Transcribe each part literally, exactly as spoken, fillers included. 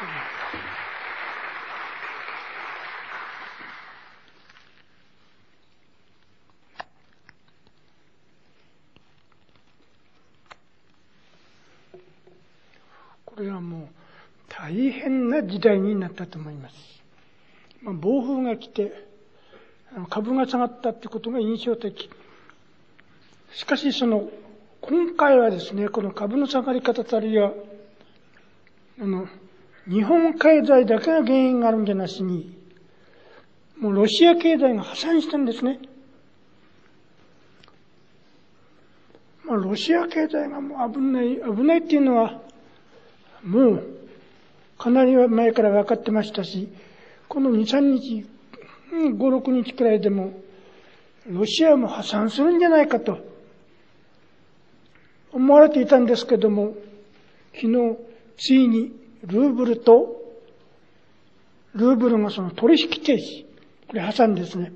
これはもう大変な時代になったと思います。まあ、暴風が来て株が下がったってことが印象的。しかしその今回はですね、この株の下がり方たりはあの日本経済だけが原因があるんじゃなしに、もうロシア経済が破産したんですね。まあ、ロシア経済がもう危ない危ないっていうのはもうかなり前から分かってましたし、このに、さんにち、ご、ろくにちくらいでもロシアも破産するんじゃないかと思われていたんですけども、昨日ついにルーブルとルーブルがその取引停止、これ破産ですね。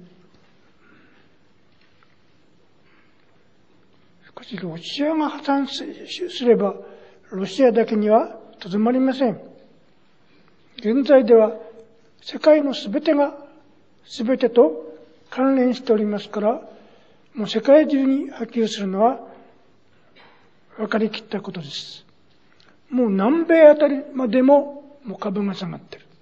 しかしロシアが破産すればロシアだけにはとどまりません。現在では世界のすべてがすべてと関連しておりますから、もう世界中に波及するのは分かりきったことです。もう南米あたりまでももう株が下がっている。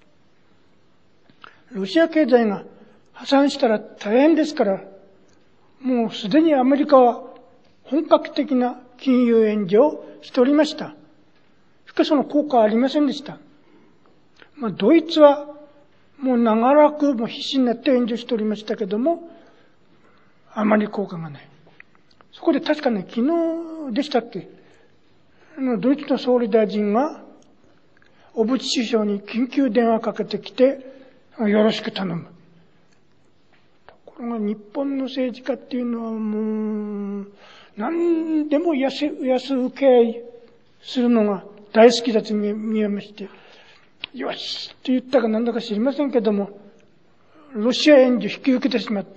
ロシア経済が破産したら大変ですから、もうすでにアメリカは本格的な金融援助をしておりました。しかしその効果はありませんでした。まあ、ドイツはもう長らくもう必死になって援助しておりましたけども、あまり効果がない。そこで確かね、昨日でしたっけ、あのドイツの総理大臣が小渕首相に緊急電話かけてきて、よろしく頼む。ところが日本の政治家っていうのはもう何でも安安請け合いするのが大好きだと見えまして、よしと言ったか何だか知りませんけども、ロシア援助引き受けてしまった。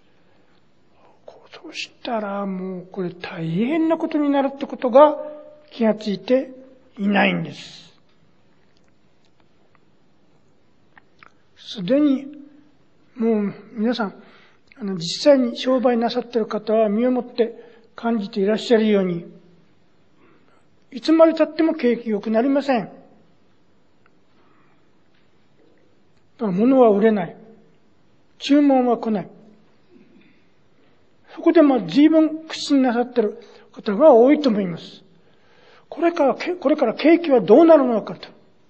そうしたらもうこれ大変なことになるってことが気がついていないんです。すでにもう皆さん、あの実際に商売なさっている方は身をもって感じていらっしゃるように、いつまで経っても景気良くなりません。だから物は売れない。注文は来ない。そこでまあ随分苦心なさっている方が多いと思います。これから、これから景気はどうなるのかと。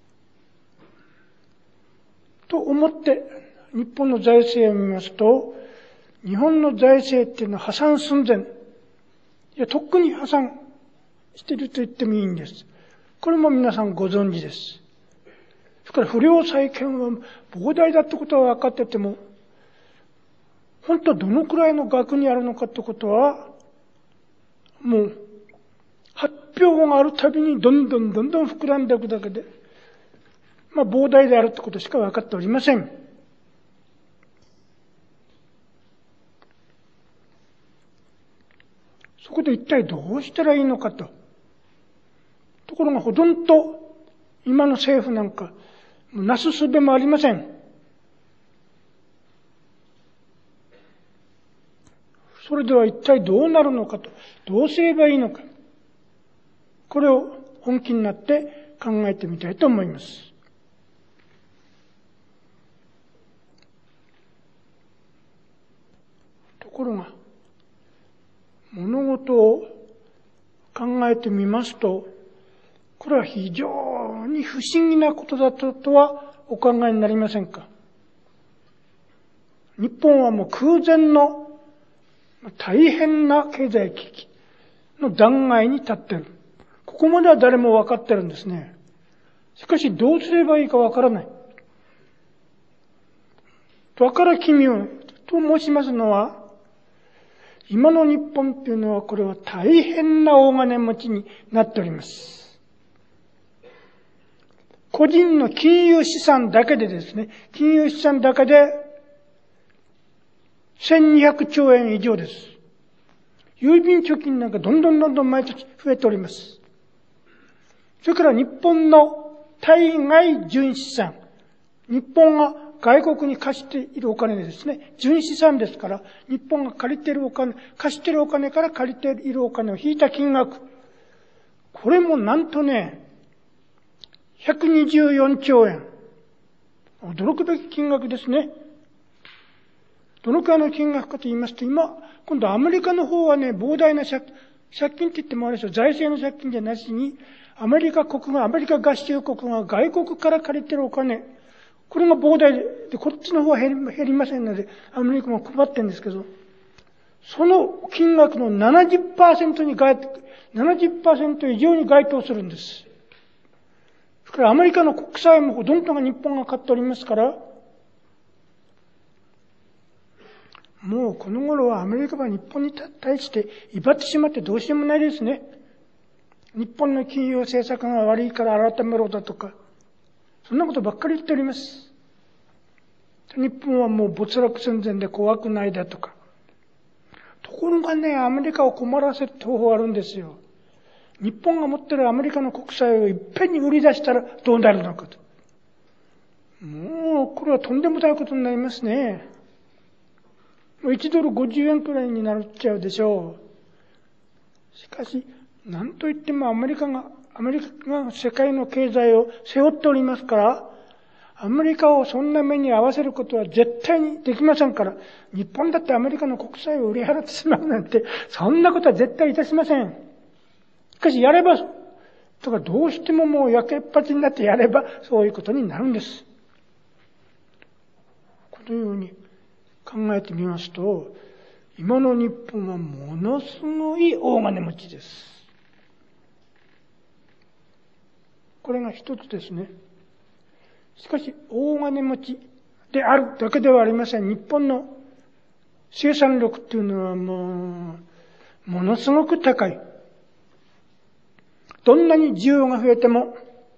と思って日本の財政を見ますと、日本の財政っていうのは破産寸前。いや、とっくに破産していると言ってもいいんです。これも皆さんご存知です。それから不良債権は膨大だってことは分かってても、本当どのくらいの額にあるのかってことは、もう発表があるたびにどんどんどんどん膨らんでいくだけで、まあ膨大であるってことしか分かっておりません。そこで一体どうしたらいいのかと。ところがほとんど今の政府なんかなすすべもありません。それでは一体どうなるのかと、どうすればいいのか、これを本気になって考えてみたいと思います。ところが物事を考えてみますと、これは非常に不思議なことだととはお考えになりませんか。日本はもう空前の大変な経済危機の断崖に立っている。ここまでは誰も分かってるんですね。しかしどうすればいいか分からない。分から奇妙と申しますのは、今の日本っていうのはこれは大変な大金持ちになっております。個人の金融資産だけでですね、金融資産だけでせんにひゃくちょうえん以上です。郵便貯金なんかどんどんどんどん毎年増えております。それから日本の対外純資産。日本が外国に貸しているお金でですね、純資産ですから、日本が借りているお金、貸しているお金から借りているお金を引いた金額。これもなんとね、ひゃくにじゅうよんちょうえん。驚くべき金額ですね。どのくらいの金額かと言いますと、今、今度アメリカの方はね、膨大な借借金って言ってもあれですよ、財政の借金じゃなしに、アメリカ国が、アメリカ合衆国が外国から借りてるお金、これが膨大で、でこっちの方は減り、減りませんので、アメリカも配ってるんですけど、その金額の ななじゅっパーセント に該、ななじゅっパーセント 以上に該当するんです。それからアメリカの国債もほとんどが日本が買っておりますから、もうこの頃はアメリカは日本に対して威張ってしまってどうしようもないですね。日本の金融政策が悪いから改めろだとか、そんなことばっかり言っております。日本はもう没落寸前で怖くないだとか。ところがね、アメリカを困らせる方法があるんですよ。日本が持っているアメリカの国債をいっぺんに売り出したらどうなるのかと。もう、これはとんでもないことになりますね。いちドルごじゅうえんくらいになっちゃうでしょう。しかし、何と言ってもアメリカが、アメリカが世界の経済を背負っておりますから、アメリカをそんな目に合わせることは絶対にできませんから、日本だってアメリカの国債を売り払ってしまうなんて、そんなことは絶対いたしません。しかしやれば、とかどうしてももう焼けっぱちになってやれば、そういうことになるんです。このように考えてみますと、今の日本はものすごい大金持ちです。これが一つですね。しかし、大金持ちであるだけではありません。日本の生産力っていうのはもう、ものすごく高い。どんなに需要が増えても、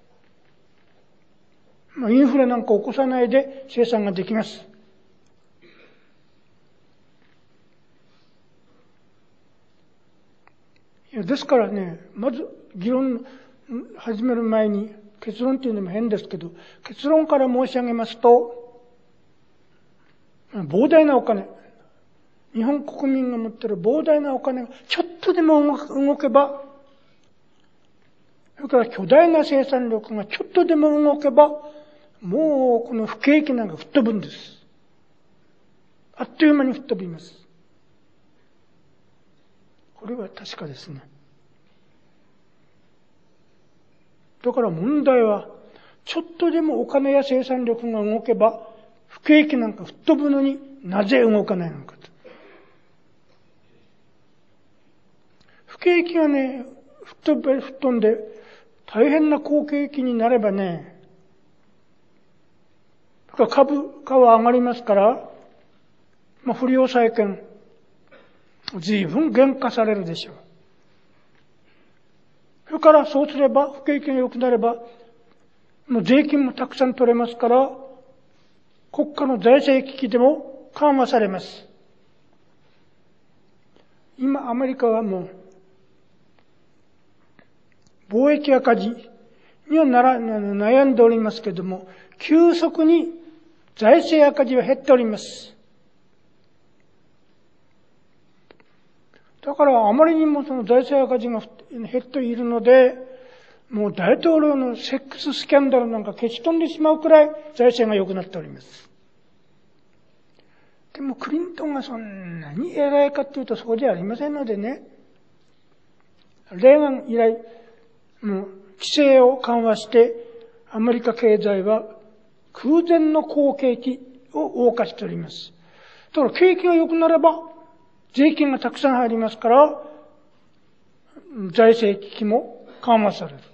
インフレなんか起こさないで生産ができます。ですからね、まず議論始める前に結論っていうのも変ですけど、結論から申し上げますと、膨大なお金、日本国民が持っている膨大なお金がちょっとでも動けば、それから巨大な生産力がちょっとでも動けば、もうこの不景気なんか吹っ飛ぶんです。あっという間に吹っ飛びます。これは確かですね。だから問題は、ちょっとでもお金や生産力が動けば、不景気なんか吹っ飛ぶのになぜ動かないのかと。不景気がね、吹っ飛べ、吹っ飛んで、大変な好景気になればね、株価は上がりますから、まあ、不良債権、随分減価されるでしょう。それからそうすれば、不景気が良くなれば、もう税金もたくさん取れますから、国家の財政危機でも緩和されます。今、アメリカはもう、貿易赤字にはなら悩んでおりますけれども、急速に財政赤字は減っております。だからあまりにもその財政赤字が減っているので、もう大統領のセックススキャンダルなんか消し飛んでしまうくらい財政が良くなっております。でもクリントンがそんなに偉いかっていうとそうじゃありませんのでね。レーガン以来、もう規制を緩和してアメリカ経済は空前の好景気を謳歌しております。だから景気が良くなれば税金がたくさん入りますから、財政危機も緩和される。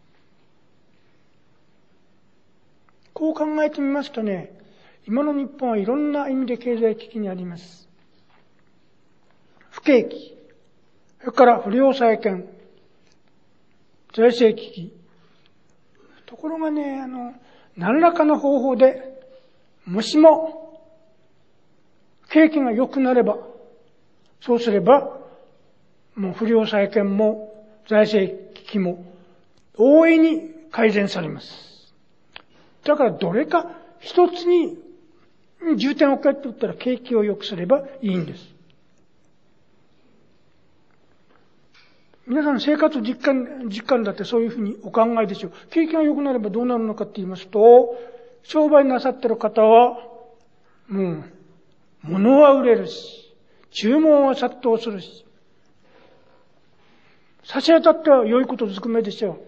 こう考えてみますとね、今の日本はいろんな意味で経済危機にあります。不景気、それから不良債権、財政危機。ところがね、あの、何らかの方法で、もしも、景気が良くなれば、そうすれば、もう不良債権も財政危機も大いに改善されます。 だからどれか一つに重点を置くって言ったら景気を良くすればいいんです。皆さん生活実感、実感だってそういうふうにお考えでしょう。景気が良くなればどうなるのかって言いますと、商売なさってる方は、もう、物は売れるし、注文は殺到するし、差し当たっては良いことずくめでしょう。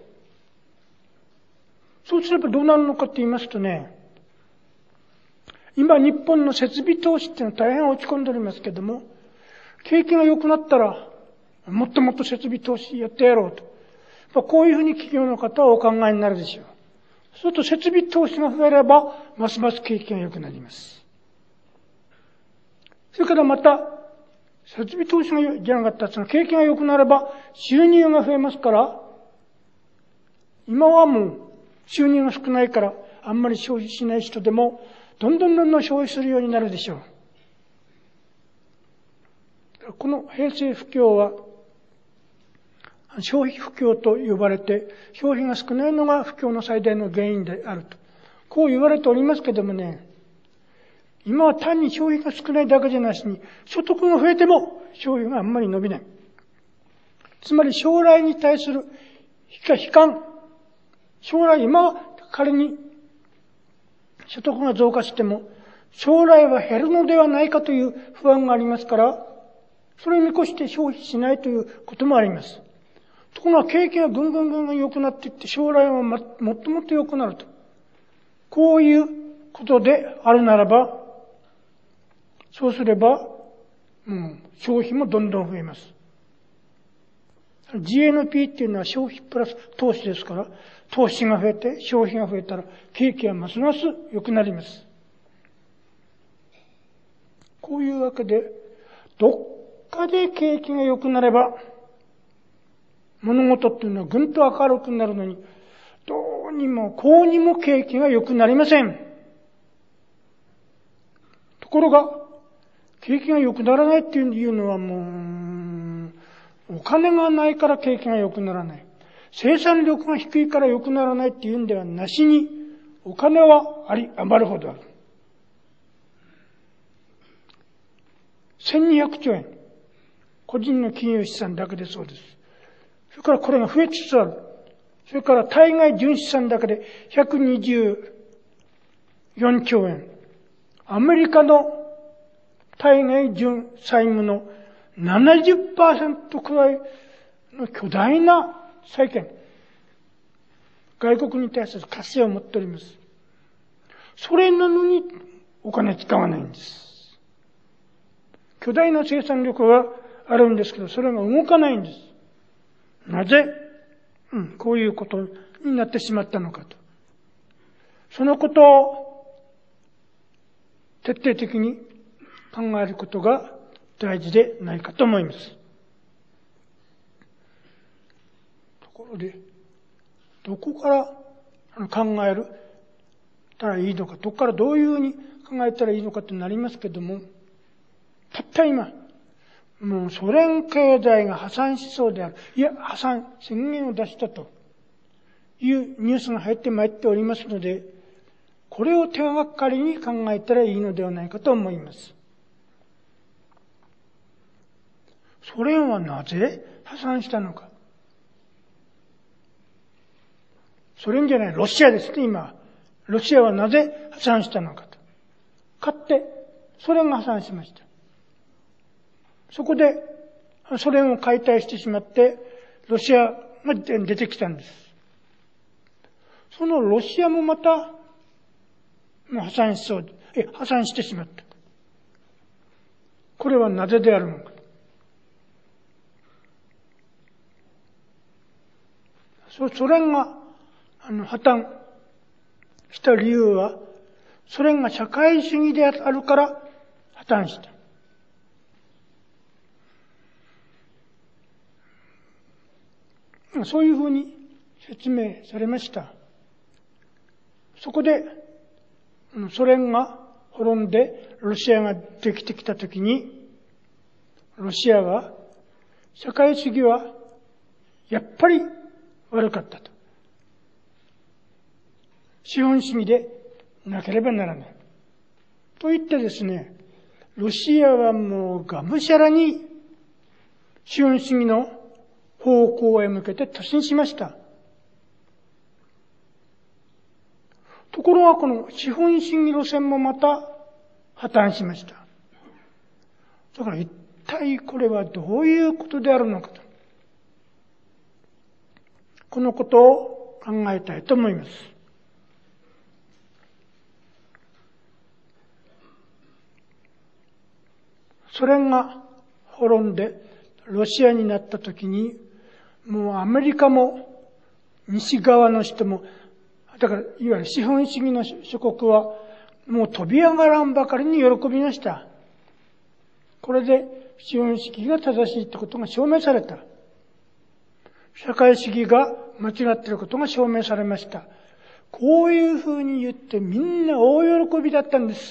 そうすればどうなるのかって言いますとね、今日本の設備投資っていうのは大変落ち込んでおりますけども、景気が良くなったら、もっともっと設備投資やってやろうと。こういうふうに企業の方はお考えになるでしょう。そうすると設備投資が増えれば、ますます景気が良くなります。それからまた、設備投資がじゃなかったら、その景気が良くなれば、収入が増えますから、今はもう収入が少ないから、あんまり消費しない人でも、どんどんどんどん消費するようになるでしょう。この平成不況は、消費不況と呼ばれて、消費が少ないのが不況の最大の原因であると。こう言われておりますけどもね、今は単に消費が少ないだけじゃなしに、所得が増えても消費があんまり伸びない。つまり将来に対する悲観、将来今は仮に所得が増加しても、将来は減るのではないかという不安がありますから、それを見越して消費しないということもあります。ところが景気がぐんぐんぐんぐん良くなっていって、将来はもっともっと良くなると。こういうことであるならば、そうすれば、うん、消費もどんどん増えます。ジーエヌピー っていうのは消費プラス投資ですから、投資が増えて消費が増えたら景気はますます良くなります。こういうわけで、どっかで景気が良くなれば、物事っていうのはぐんと明るくなるのに、どうにもこうにも景気が良くなりません。ところが、景気が良くならないっていうのはもう、お金がないから景気が良くならない。生産力が低いから良くならないっていうんではなしに、お金はあり余るほどある。せんにひゃくちょうえん。個人の金融資産だけでそうです。それからこれが増えつつある。それから対外純資産だけでひゃくにじゅうよんちょうえん。アメリカの対外純債務の ななじゅっパーセント くらいの巨大な債券。外国に対する貸しを持っております。それなのにお金使わないんです。巨大な生産力があるんですけど、それが動かないんです。なぜ、うん、こういうことになってしまったのかと。そのことを徹底的に考えることが大事でないかと思います。ところで、どこから考えるたらいいのか、どこからどういうふうに考えたらいいのかとなりますけども、たった今、もうソ連経済が破産しそうである。いや、破産宣言を出したというニュースが入ってまいっておりますので、これを手がかりに考えたらいいのではないかと思います。ソ連はなぜ破産したのか。ソ連じゃない、ロシアですね、今。ロシアはなぜ破産したのかと。かつて、ソ連が破産しました。そこで、ソ連を解体してしまって、ロシアが出てきたんです。そのロシアもまた、破産しそうで、え、破産してしまった。これはなぜであるのか。ソ連があの破綻した理由は、ソ連が社会主義であるから破綻した。そういうふうに説明されました。そこで、ソ連が滅んでロシアができてきたときに、ロシアは社会主義はやっぱり悪かったと。 資本主義でなければならない。と言ってですね、ロシアはもうがむしゃらに資本主義の方向へ向けて突進しました。ところがこの資本主義路線もまた破綻しました。だから一体これはどういうことであるのかと。このことを考えたいと思います。ソ連が滅んでロシアになったときに、もうアメリカも西側の人も、だからいわゆる資本主義の諸国はもう飛び上がらんばかりに喜びました。これで資本主義が正しいってことが証明された。社会主義が間違っていることが証明されました。こういうふうに言ってみんな大喜びだったんです。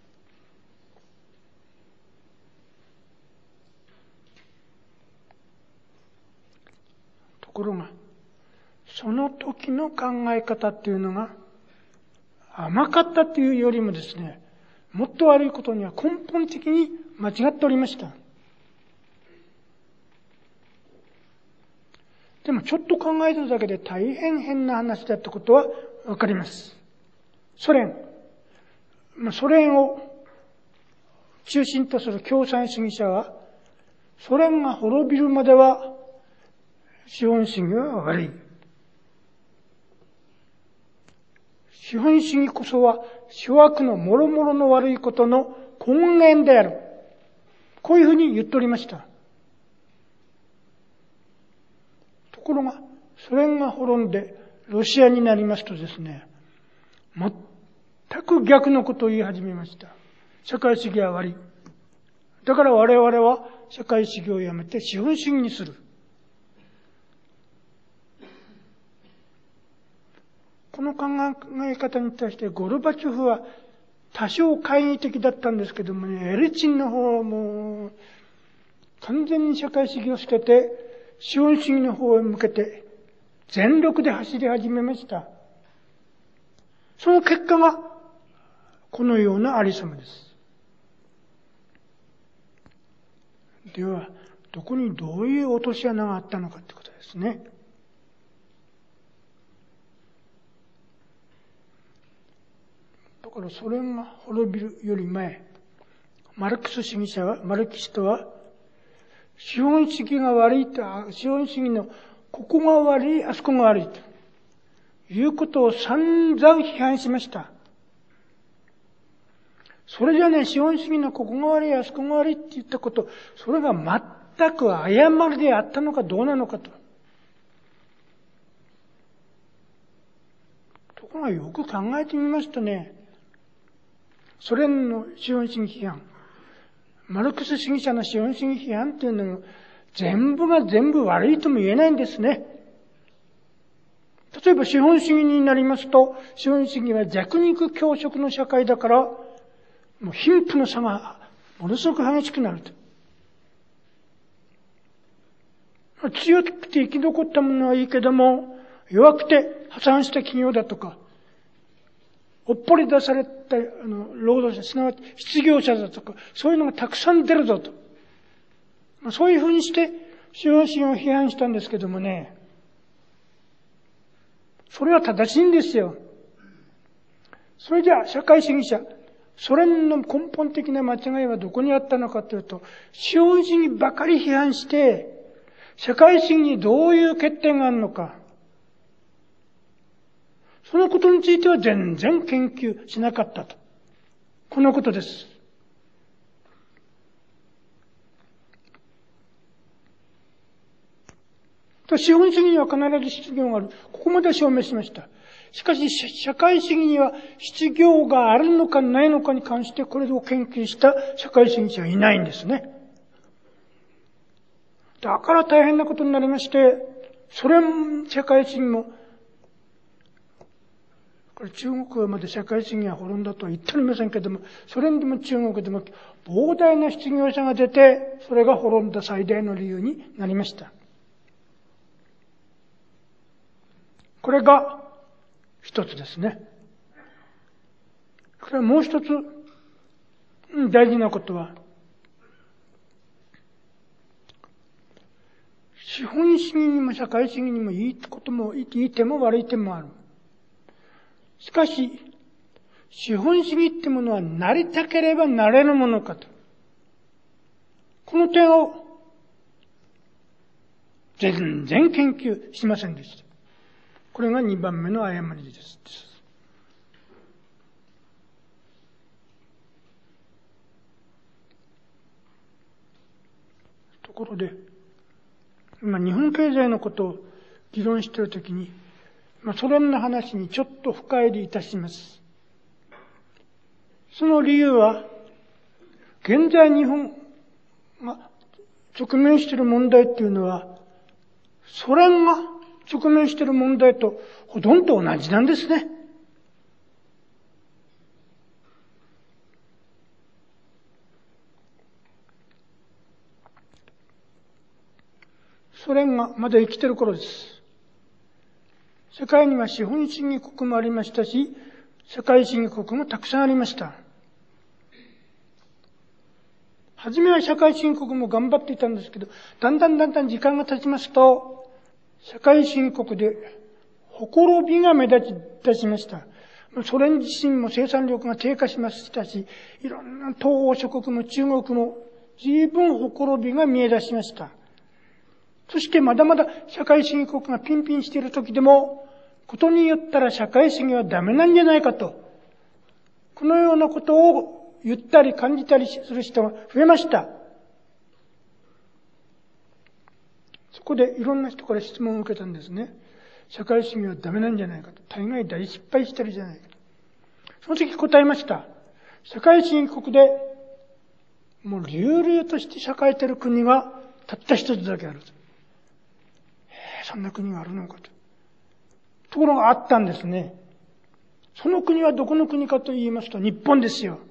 ところが、その時の考え方っていうのが甘かったというよりもですね、もっと悪いことには根本的に間違っておりました。でもちょっと考えただけで大変変な話だってことはわかります。ソ連、ソ連を中心とする共産主義者は、ソ連が滅びるまでは資本主義は悪い。資本主義こそは諸悪の諸々の悪いことの根源である。こういうふうに言っておりました。ところが、ソ連が滅んでロシアになりますとですね、全く逆のことを言い始めました。社会主義は悪い。だから我々は社会主義をやめて資本主義にする。この考え方に対してゴルバチョフは多少懐疑的だったんですけどもね、エリツィンの方はもう完全に社会主義を捨てて資本主義の方へ向けて全力で走り始めました。その結果がこのようなありさまです。では、どこにどういう落とし穴があったのかってことですね。だからソ連が滅びるより前、マルクス主義者は、マルキストは、資本主義が悪いと、資本主義のここが悪い、あそこが悪いということを散々批判しました。それじゃね、資本主義のここが悪い、あそこが悪いって言ったこと、それが全く誤りであったのかどうなのかと。ところがよく考えてみますとね、ソ連の資本主義批判、マルクス主義者の資本主義批判っていうのも全部が全部悪いとも言えないんですね。例えば資本主義になりますと、資本主義は弱肉強食の社会だから、もう貧富の差がものすごく激しくなると。強くて生き残ったものはいいけども、弱くて破産した企業だとか、おっぽり出されたあの労働者、すなわち失業者だとか、そういうのがたくさん出るぞと。まあ、そういうふうにして資本主義を批判したんですけどもね、それは正しいんですよ。それじゃあ社会主義者、ソ連の根本的な間違いはどこにあったのかというと、資本主義ばかり批判して、社会主義にどういう欠点があるのか、そのことについては全然研究しなかったと。このことです。資本主義には必ず失業がある。ここまで証明しました。しかし、社会主義には失業があるのかないのかに関してこれを研究した社会主義者はいないんですね。だから大変なことになりまして、ソ連社会主義も、これ中国はまだ社会主義が滅んだとは言っておりませんけれども、ソ連でも中国でも膨大な失業者が出て、それが滅んだ最大の理由になりました。これが一つですね。それからもう一つ大事なことは、資本主義にも社会主義にもいいことも、いい点も悪い点もある。しかし、資本主義ってものはなりたければなれるものかと。この点を全然研究しませんでした。これが二番目の誤りです。ところで、今日本経済のことを議論しているときに、まあ、ソ連の話にちょっと深入りいたします。その理由は、現在日本が直面している問題っていうのは、ソ連が直面している問題とほとんど同じなんですね。ソ連がまだ生きている頃です。世界には資本主義国もありましたし、社会主義国もたくさんありました。はじめは社会主義国も頑張っていたんですけど、だんだんだんだん時間が経ちますと、社会主義国でほころびが目立ち出しました。ソ連自身も生産力が低下しましたし、いろんな東欧諸国も中国も随分ほころびが見え出しました。そしてまだまだ社会主義国がピンピンしている時でも、ことによったら社会主義はダメなんじゃないかと、このようなことを言ったり感じたりする人が増えました。そこでいろんな人から質問を受けたんですね。社会主義はダメなんじゃないかと。大概大失敗してるじゃないかと。その時答えました。社会主義国でもう流々として栄えている国がたった一つだけあると。そんな国があるのかと。ところがあったんですね。その国はどこの国かと言いますと、日本ですよ。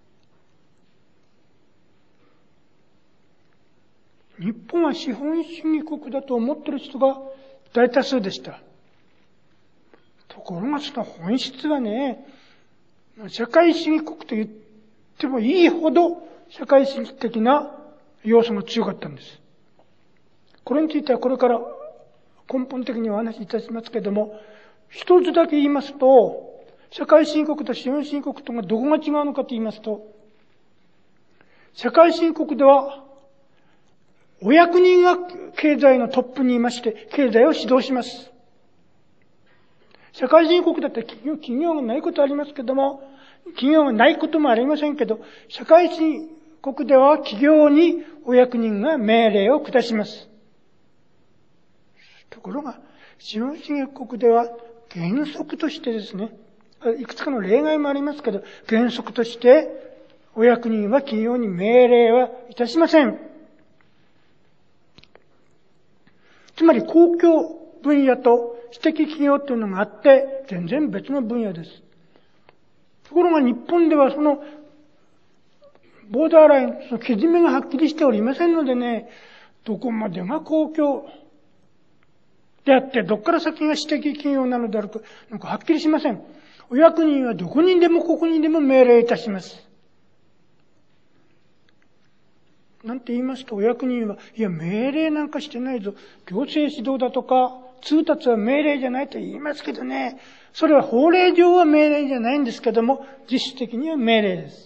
日本は資本主義国だと思っている人が大多数でした。ところがその本質はね、社会主義国と言ってもいいほど社会主義的な要素が強かったんです。これについてはこれから根本的にお話しいたしますけれども、一つだけ言いますと、社会主義国と資本主義国とがどこが違うのかと言いますと、社会主義国では、お役人が経済のトップにいまして、経済を指導します。社会主義国だって企業、企業がないことありますけども、企業がないこともありませんけど、社会主義国では企業にお役人が命令を下します。ところが、資本主義国では原則としてですね、いくつかの例外もありますけど、原則としてお役人は企業に命令はいたしません。つまり公共分野と私的企業というのがあって、全然別の分野です。ところが日本ではそのボーダーライン、そのけじめがはっきりしておりませんのでね、どこまでが公共であって、どっから先が私的企業なのであるか、なんかはっきりしません。お役人はどこにでもここにでも命令いたします。なんて言いますと、お役人は、いや、命令なんかしてないぞ。行政指導だとか、通達は命令じゃないと言いますけどね、それは法令上は命令じゃないんですけども、実質的には命令です。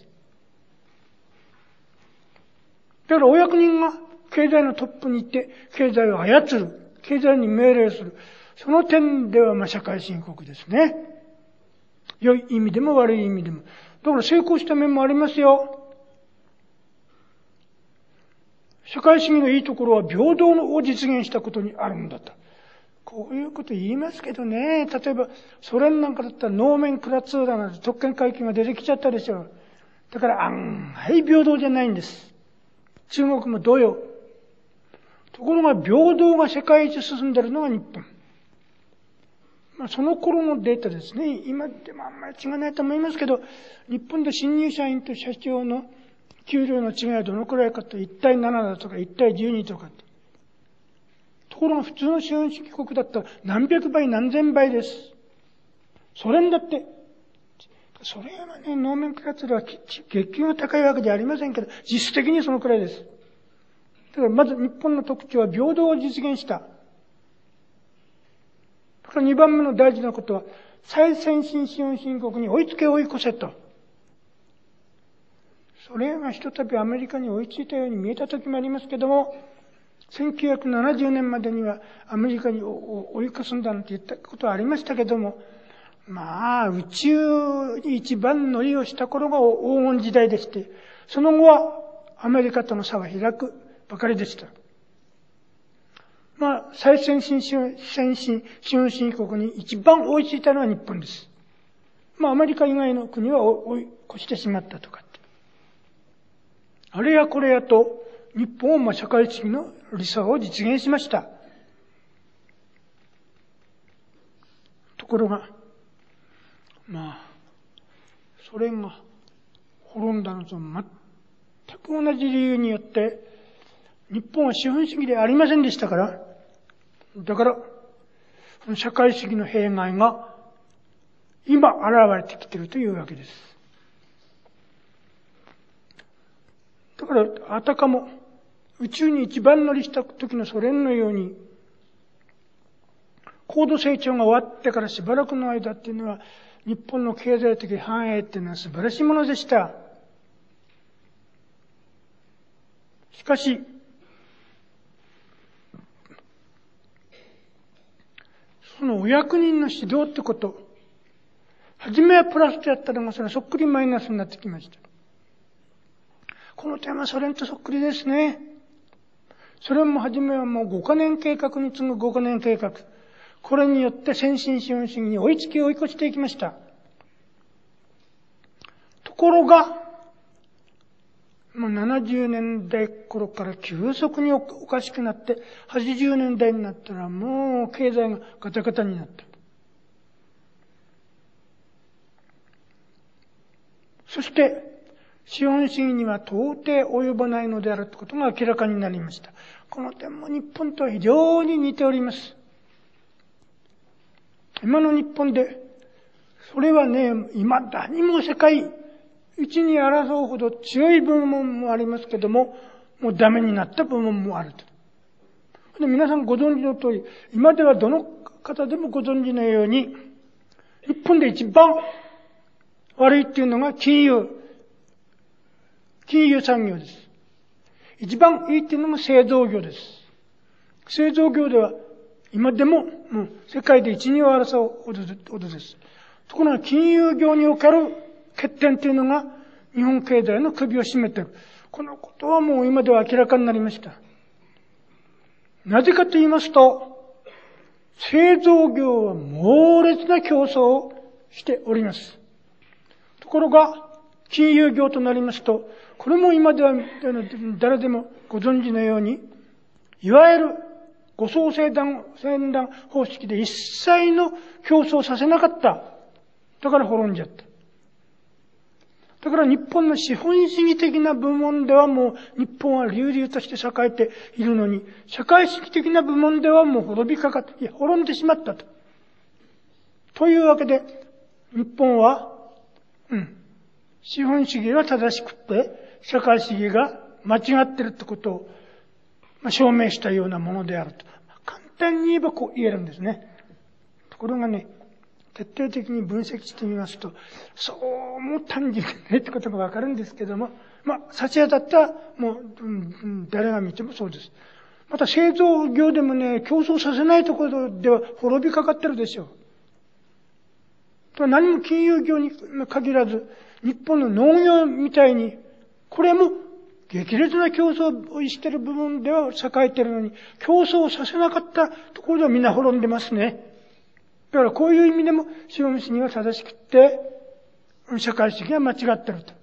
だからお役人が経済のトップに行って、経済を操る。経済に命令する。その点では、まあ、社会主義国ですね。良い意味でも悪い意味でも。だから成功した面もありますよ。社会主義のいいところは平等を実現したことにあるんだと。こういうこと言いますけどね。例えば、ソ連なんかだったらノーメンクラツーラなんて特権階級が出てきちゃったでしょう。だから案外平等じゃないんです。中国も同様。ところが平等が世界一進んでいるのが日本。まあ、その頃のデータですね。今でもあんまり違わないと思いますけど、日本で新入社員と社長の給料の違いはどのくらいかといち対ななだとかいち対じゅうにとか。ところが普通の資本主義国だったら何百倍何千倍です。 ソ連だって、それはね、ノーメンクラチュラは月給が高いわけじゃありませんけど、実質的にそのくらいです。だからまず日本の特徴は平等を実現した。だから二番目の大事なことは、最先進資本主義国に追いつけ追い越せと。それがひとたびアメリカに追いついたように見えた時もありますけども、せんきゅうひゃくななじゅうねんまでにはアメリカに追い越すんだなんて言ったことはありましたけども、まあ、宇宙に一番乗りをした頃が黄金時代でして、その後はアメリカとの差は開くばかりでした。まあ、最先進先進資本主義国に一番追いついたのは日本です。まあ、アメリカ以外の国は追い越してしまったとかって。あれやこれやと、日本はまあ社会主義の理想を実現しました。ところが、まあ、ソ連が滅んだのと全く同じ理由によって、日本は資本主義でありませんでしたから、だから、社会主義の弊害が今現れてきているというわけです。だから、あたかも宇宙に一番乗りした時のソ連のように、高度成長が終わってからしばらくの間っていうのは、日本の経済的繁栄っていうのは素晴らしいものでした。しかし、そのお役人の指導ってこと、はじめはプラスでやったのが、それはそっくりマイナスになってきました。この点はソ連とそっくりですね。ソ連もはじめはもうごかねん計画に次ぐごかねん計画。これによって先進資本主義に追いつき追い越していきました。ところが、もうななじゅうねんだい頃から急速におかしくなって、はちじゅうねんだいになったらもう経済がガタガタになった。そして、資本主義には到底及ばないのであるということが明らかになりました。この点も日本とは非常に似ております。今の日本で、それはね、今何も世界一に争うほど強い部門もありますけども、もうダメになった部門もあると。で皆さんご存知の通り、今ではどの方でもご存知のように、日本で一番悪いっていうのが金融、金融産業です。一番いいっていうのが製造業です。製造業では今でも、もう世界で一、二を争うほどです。ところが金融業における欠点というのが日本経済の首を絞めている。このことはもう今では明らかになりました。なぜかと言いますと、製造業は猛烈な競争をしております。ところが、金融業となりますと、これも今では誰でもご存知のように、いわゆる護送船団方式で一切の競争をさせなかった。だから滅んじゃった。だから日本の資本主義的な部門ではもう日本は隆々として栄えているのに、社会主義的な部門ではもう滅びかかって、いや、滅んでしまったと。というわけで、日本は、うん、資本主義は正しくて、社会主義が間違っているってことを、まあ、証明したようなものであると。簡単に言えばこう言えるんですね。ところがね、徹底的に分析してみますと、そうも単純じゃないってことがわかるんですけども、まあ、差し当たったら、もう、うん、誰が見てもそうです。また製造業でもね、競争させないところでは滅びかかってるでしょう。何も金融業に限らず、日本の農業みたいに、これも激烈な競争をしている部分では栄えているのに、競争をさせなかったところではみんな滅んでますね。だからこういう意味でも資本主義は正しくて、社会主義は間違っていると。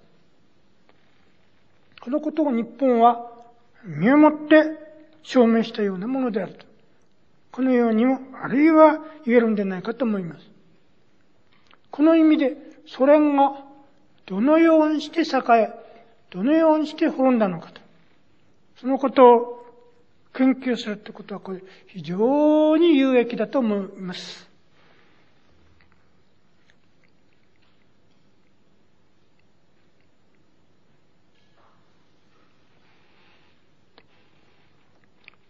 このことを日本は身をもって証明したようなものであると。このようにも、あるいは言えるんではないかと思います。この意味で、ソ連がどのようにして栄え、どのようにして滅んだのかと。そのことを研究するということは、これ非常に有益だと思います。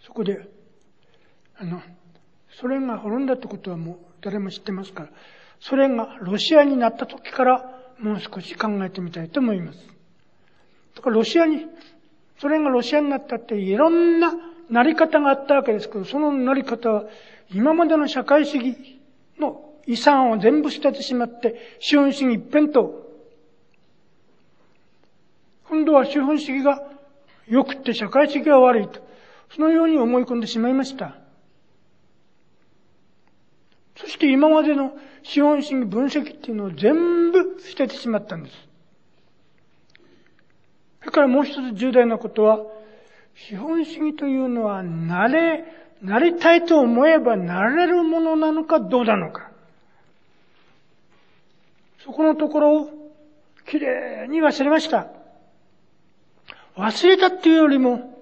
そこで、あの、ソ連が滅んだってことはもう誰も知ってますから、ソ連がロシアになった時からもう少し考えてみたいと思います。だからロシアに、ソ連がロシアになったっていろんななり方があったわけですけど、そのなり方は今までの社会主義の遺産を全部捨ててしまって、資本主義一辺と、今度は資本主義が良くって社会主義が悪いと、そのように思い込んでしまいました。そして今までの資本主義分析っていうのを全部捨ててしまったんです。それからもう一つ重大なことは、資本主義というのはなれ、なりたいと思えばなれるものなのかどうなのか。そこのところをきれいに忘れました。忘れたっていうよりも、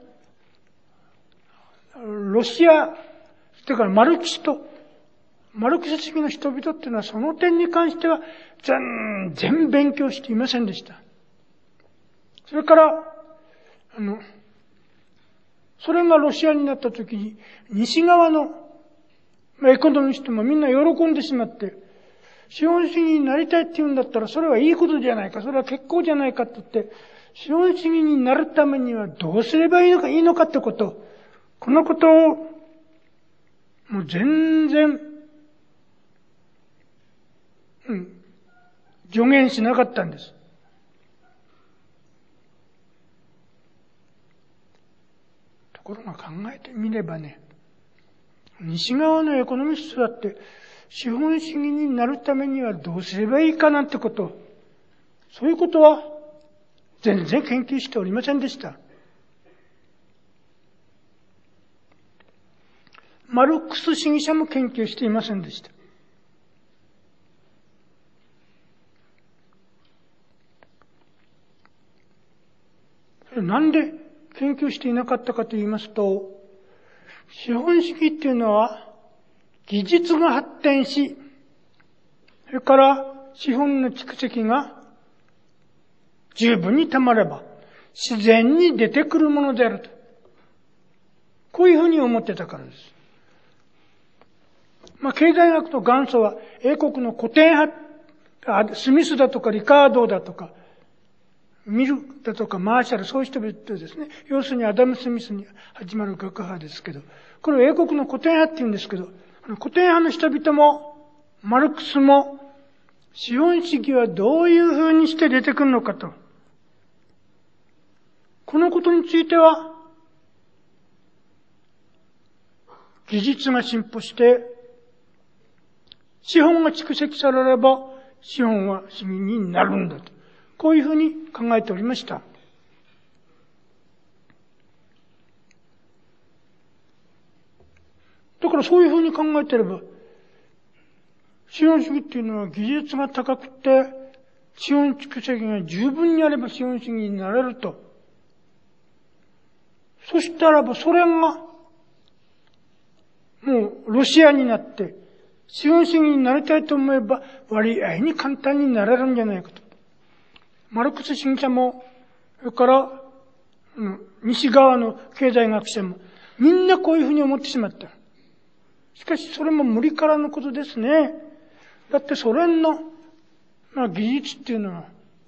ロシア、それからマルクスと、マルクス主義の人々っていうのはその点に関しては全然勉強していませんでした。それから、あの、それがロシアになった時に、西側のエコノミストもみんな喜んでしまって、資本主義になりたいって言うんだったらそれはいいことじゃないか、それは結構じゃないかって言って、資本主義になるためにはどうすればいいのか、いいのかってこと、このことを、もう全然、うん、助言しなかったんです。ところが考えてみればね、西側のエコノミストだって、資本主義になるためにはどうすればいいかなんてこと、そういうことは全然研究しておりませんでした。マルクス主義者も研究していませんでした。なんで研究していなかったかと言いますと、資本主義っていうのは技術が発展し、それから資本の蓄積が十分にたまれば自然に出てくるものであると。こういうふうに思ってたからです。まあ、経済学の元祖は英国の古典派、スミスだとかリカードだとか、ミルだとかマーシャル、そういう人々ですね。要するにアダム・スミスに始まる学派ですけど、これを英国の古典派って言うんですけど、古典派の人々も、マルクスも、資本主義はどういう風にして出てくるのかと。このことについては、技術が進歩して、資本が蓄積されれば、資本は主義になるんだと。こういうふうに考えておりました。だからそういうふうに考えてれば、資本主義っていうのは技術が高くて、資本蓄積が十分にあれば資本主義になれると。そしたらばソ連が、もうロシアになって、資本主義になりたいと思えば割合に簡単になれるんじゃないかと。マルクス主義者も、それから、うん、西側の経済学者も、みんなこういうふうに思ってしまった。しかしそれも無理からのことですね。だってソ連の、まあ、技術っていうのは、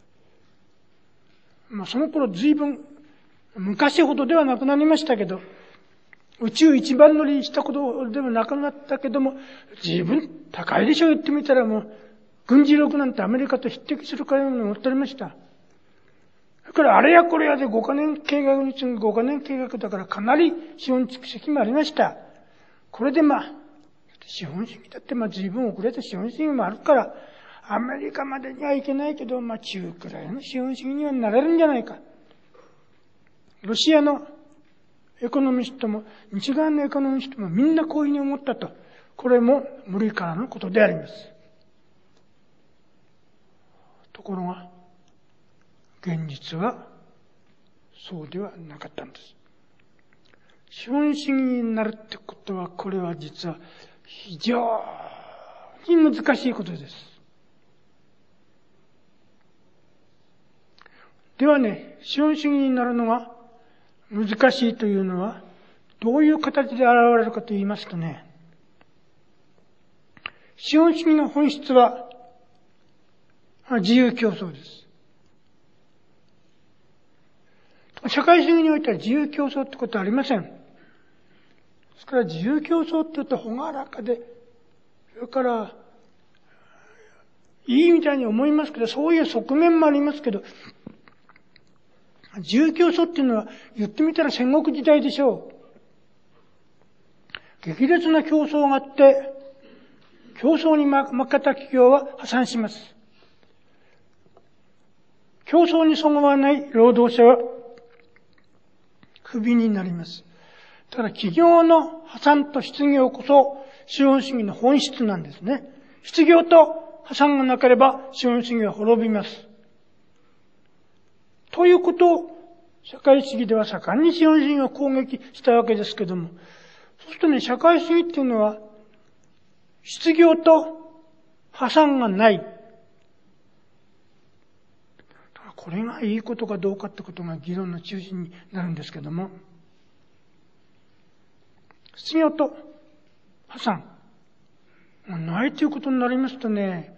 まあその頃随分、昔ほどではなくなりましたけど、宇宙一番乗りしたことでもなくなったけども、随分高いでしょう言ってみたらもう、軍事力なんてアメリカと匹敵するかように思っておりました。それからあれやこれやでごかねん計画に次ぐごかねん計画だからかなり資本蓄積もありました。これでまあ、資本主義だってまあ随分遅れて資本主義もあるから、アメリカまでにはいけないけど、まあ中くらいの資本主義にはなれるんじゃないか。ロシアのエコノミストも、西側のエコノミストもみんなこういうふうに思ったと。これも無理からのことであります。ところが、現実はそうではなかったんです。資本主義になるってことは、これは実は非常に難しいことです。ではね、資本主義になるのが難しいというのはどういう形で現れるかと言いますとね、資本主義の本質は自由競争です。社会主義においては自由競争ってことはありません。ですから自由競争って言うと朗らかで、それからいいみたいに思いますけど、そういう側面もありますけど、自由競争っていうのは言ってみたら戦国時代でしょう。激烈な競争があって、競争に負けた企業は破産します。競争にそぐわない労働者はクビになります。だから企業の破産と失業こそ資本主義の本質なんですね。失業と破産がなければ資本主義は滅びます。ということを社会主義では盛んに資本主義を攻撃したわけですけども、そうするとね、社会主義っていうのは失業と破産がない。これがいいことかどうかってことが議論の中心になるんですけども、失業と破産がないということになりますとね、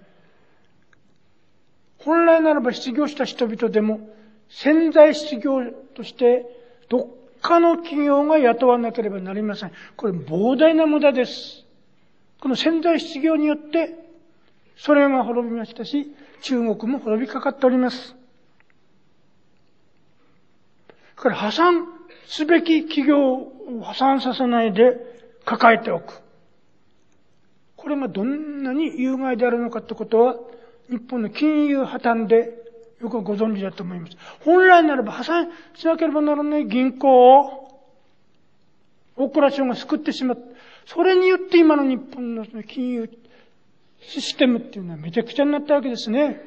本来ならば失業した人々でも潜在失業としてどっかの企業が雇わなければなりません。これ膨大な無駄です。この潜在失業によってソ連は滅びましたし、中国も滅びかかっております。だから破産すべき企業を破産させないで抱えておく。これがどんなに有害であるのかってことは、日本の金融破綻でよくご存知だと思います。本来ならば破産しなければならない銀行を大蔵省が救ってしまった。それによって今の日本の金融システムっていうのはめちゃくちゃになったわけですね。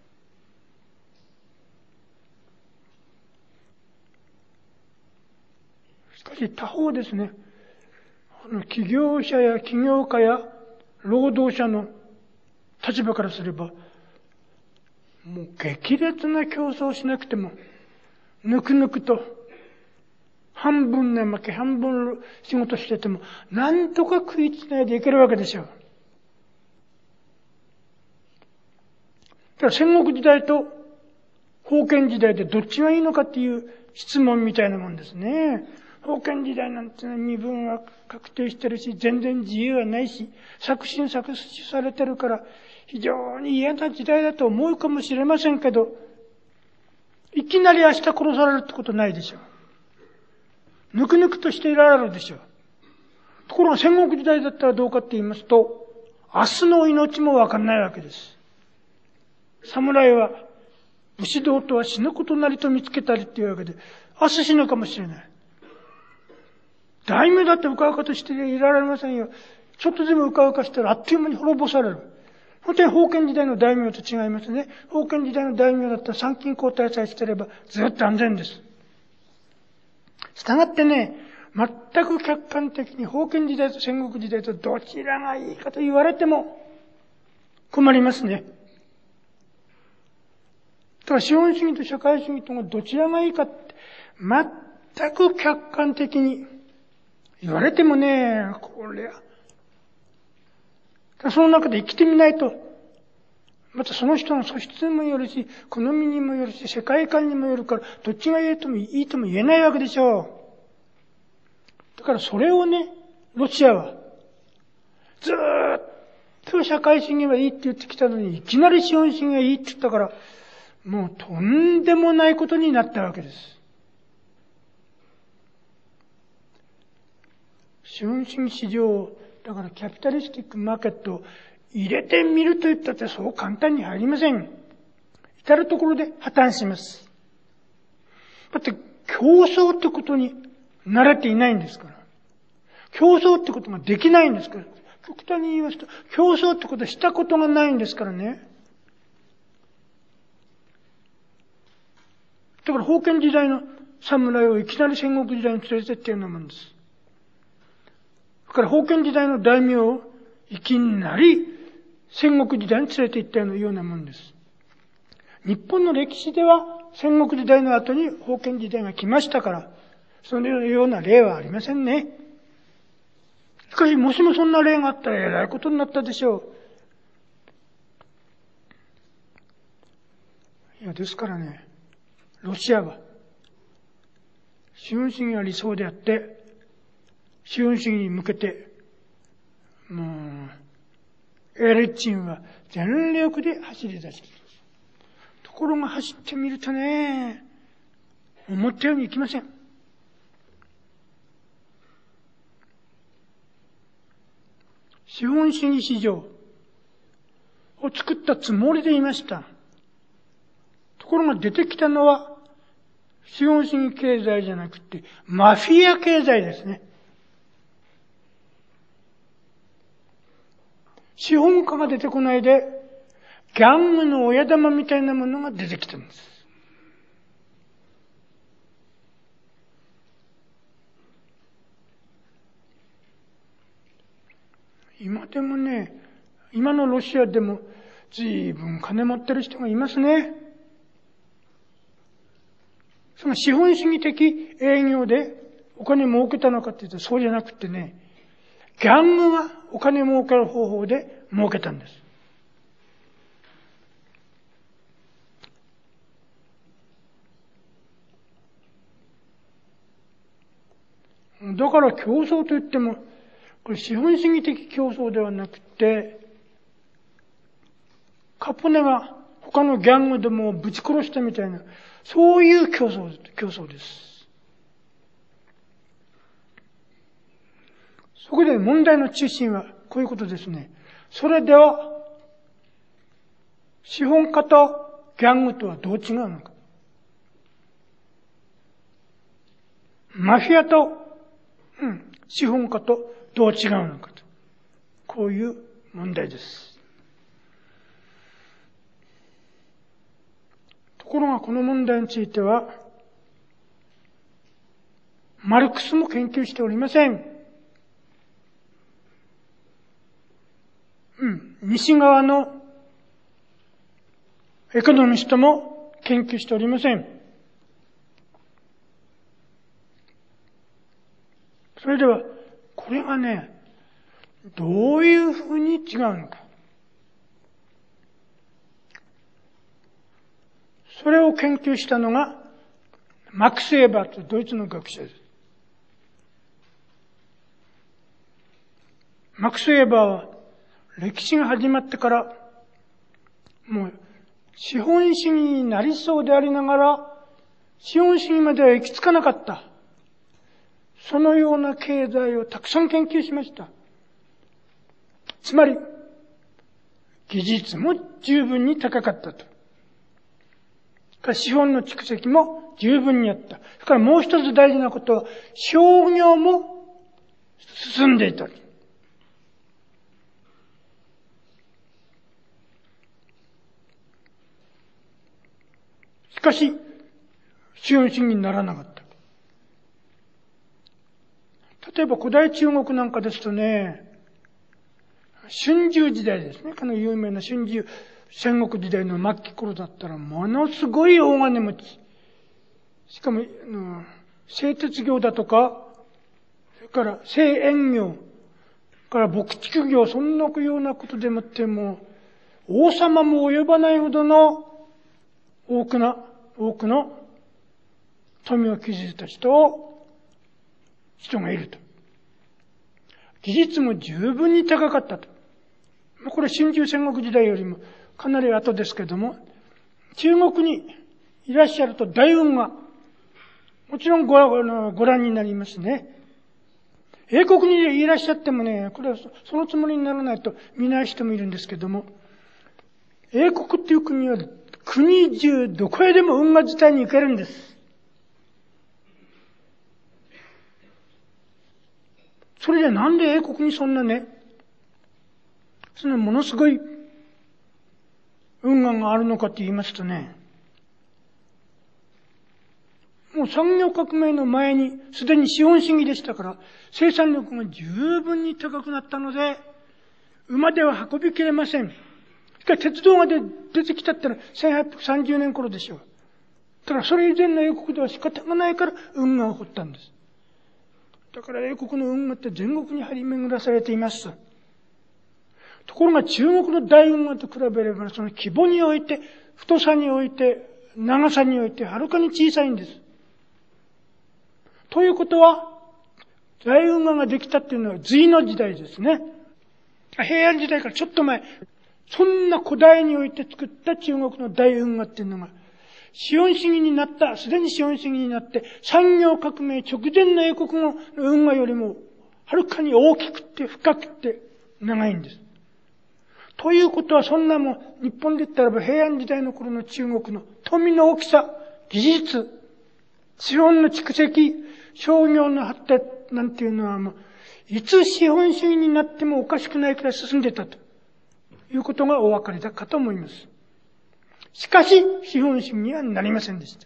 しかし他方ですね、企業者や企業家や労働者の立場からすれば、もう激烈な競争をしなくても、ぬくぬくと、半分ね、負け、半分仕事してても、なんとか食いつないでいけるわけでしょう。だから戦国時代と封建時代でどっちがいいのかっていう質問みたいなもんですね。封建時代なんてのは身分は確定してるし、全然自由はないし、作詞作詞されてるから、非常に嫌な時代だと思うかもしれませんけど、いきなり明日殺されるってことないでしょう。ぬくぬくとしていられるでしょう。ところが戦国時代だったらどうかって言いますと、明日の命もわかんないわけです。侍は武士道とは死ぬことなりと見つけたりっていうわけで、明日死ぬかもしれない。大名だってうかうかとしていられませんよ。ちょっとでもうかうかしたらあっという間に滅ぼされる。本当に封建時代の大名と違いますね。封建時代の大名だったら参勤交代さえしてればずっと安全です。したがってね、全く客観的に封建時代と戦国時代とどちらがいいかと言われても困りますね。だから資本主義と社会主義とがどちらがいいかって全く客観的に言われてもね、これはその中で生きてみないと、またその人の素質にもよるし、好みにもよるし、世界観にもよるから、どっちがいいともいいとも言えないわけでしょう。だからそれをね、ロシアは、ずーっと社会主義はいいって言ってきたのに、いきなり資本主義がいいって言ったから、もうとんでもないことになったわけです。資本主義市場、だからキャピタリスティックマーケットを入れてみると言ったってそう簡単に入りません。至るところで破綻します。だって競争ってことに慣れていないんですから。競争ってことができないんですから。極端に言いますと、競争ってことはしたことがないんですからね。だから封建時代の侍をいきなり戦国時代に連れてっているようなもんです。だから封建時代の大名をいきなり戦国時代に連れて行ったようなもんです。日本の歴史では戦国時代の後に封建時代が来ましたから、 そのような例はありませんね。しかし、もしもそんな例があったらえらいことになったでしょう。いや、ですからね、ロシアは、資本主義が理想であって、資本主義に向けて、もう、エリツィンは全力で走り出している。ところが走ってみるとね、思ったようにいきません。資本主義市場を作ったつもりでいました。ところが出てきたのは、資本主義経済じゃなくて、マフィア経済ですね。資本家が出てこないで、ギャングの親玉みたいなものが出てきたんです。今でもね、今のロシアでも随分金持ってる人がいますね。その資本主義的営業でお金儲けたのかって言うとそうじゃなくてね、ギャングがお金儲ける方法で儲けたんです。だから競争と言っても、これ資本主義的競争ではなくて、カポネが他のギャングでもぶち殺したみたいな、そういう競争、競争です。そこで問題の中心はこういうことですね。それでは、資本家とギャングとはどう違うのか。マフィアと、うん、資本家とどう違うのかと。こういう問題です。ところがこの問題については、マルクスも研究しておりません。うん、西側のエコノミストも研究しておりません。それでは、これがね、どういうふうに違うのか。それを研究したのが、マックス・エーバーというドイツの学者です。マックス・エーバーは、歴史が始まってから、もう、資本主義になりそうでありながら、資本主義までは行き着かなかった。そのような経済をたくさん研究しました。つまり、技術も十分に高かったと。資本の蓄積も十分にあった。それからもう一つ大事なことは、商業も進んでいた。しかし、資本主義にならなかった。例えば古代中国なんかですとね、春秋時代ですね。この有名な春秋、戦国時代の末期頃だったら、ものすごい大金持ち。しかも、製鉄業だとか、それから製塩業、から牧畜業、そんなようなことでもっても、王様も及ばないほどの多くな、多くの富を築いた人を、人がいると。技術も十分に高かったと。これ春秋戦国時代よりもかなり後ですけども、中国にいらっしゃると大運が、もちろん ご, ご覧になりますね。英国にいらっしゃってもね、これはそのつもりにならないと見ない人もいるんですけども、英国っていう国は国中どこへでも運河自体に行けるんです。それじゃなんで英国にそんなね、そのものすごい運河があるのかって言いますとね、もう産業革命の前にすでに資本主義でしたから生産力が十分に高くなったので馬では運びきれません。しかし鉄道が出てきたったらせんはっぴゃくさんじゅうねん頃でしょう。 だからそれ以前の英国では仕方がないから運河を掘ったんです。だから英国の運河って全国に張り巡らされています。ところが中国の大運河と比べれば、その規模において、太さにおいて、長さにおいて、はるかに小さいんです。ということは、大運河ができたっていうのは隋の時代ですね。平安時代からちょっと前、そんな古代において作った中国の大運河っていうのが、資本主義になった、すでに資本主義になって、産業革命直前の英国の運河よりも、はるかに大きくて深くて長いんです。ということは、そんなもん、日本で言ったらば平安時代の頃の中国の富の大きさ、技術、資本の蓄積、商業の発展なんていうのはもう、いつ資本主義になってもおかしくないくらい進んでたということがお分かりだかと思います。しかし、資本主義にはなりませんでした。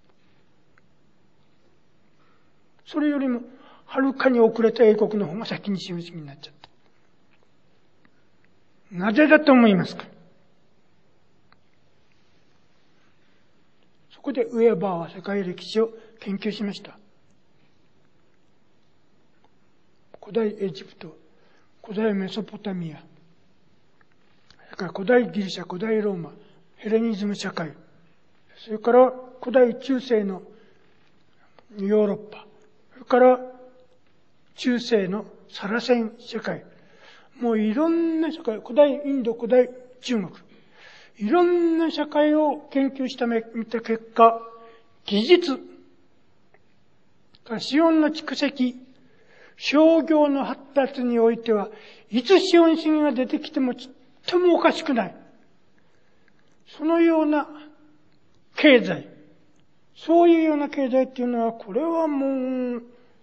それよりも、はるかに遅れた英国の方が先に資本主義になっちゃった。なぜだと思いますか？そこでウェーバーは世界歴史を研究しました。古代エジプト、古代メソポタミア、それから古代ギリシャ、古代ローマ、ヘレニズム社会、それから古代中世のヨーロッパ、それから中世のサラセン社会、もういろんな社会、古代インド、古代中国、いろんな社会を研究した見た結果、技術、資本の蓄積、商業の発達においては、いつ資本主義が出てきてもちっともおかしくない。そのような経済、そういうような経済っていうのは、これはもう、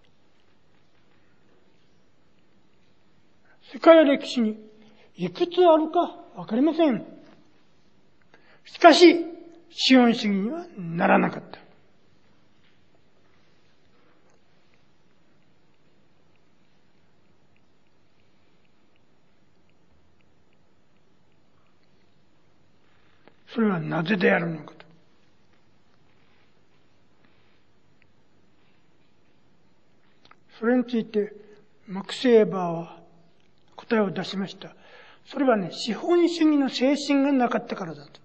世界歴史にいくつあるかわかりません。しかし、資本主義にはならなかった。それはなぜであるのかと。それについて、マックス・エーバーは答えを出しました。それはね、資本主義の精神がなかったからだと。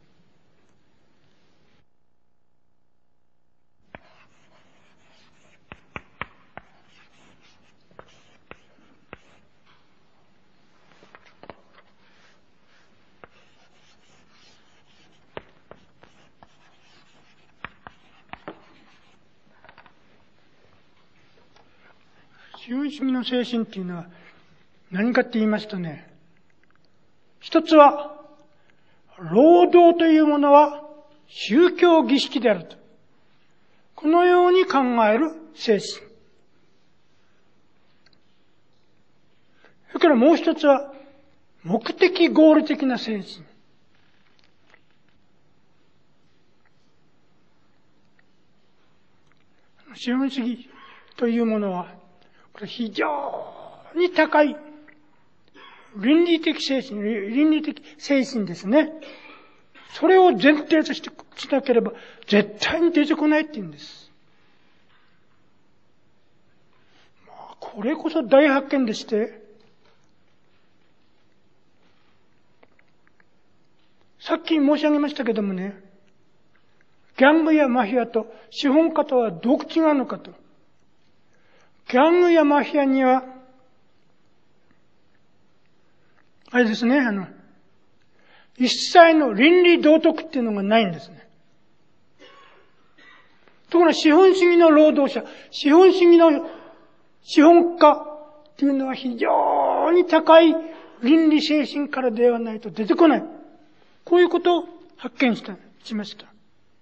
資本主義の精神っていうのは何かって言いますとね、一つは、労働というものは宗教儀式であると。このように考える精神。それからもう一つは、目的合理的な精神。資本主義というものは、これ非常に高い倫理的精神、倫理的精神ですね。それを前提としてしなければ絶対に出てこないって言うんです。まあ、これこそ大発見でして、さっき申し上げましたけどもね、ギャングやマフィアと資本家とはどう違うのかと。ギャングやマフィアには、あれですね、あの、一切の倫理道徳っていうのがないんですね。ところが資本主義の労働者、資本主義の資本家っていうのは非常に高い倫理精神からではないと出てこない。こういうことを発見した、しました。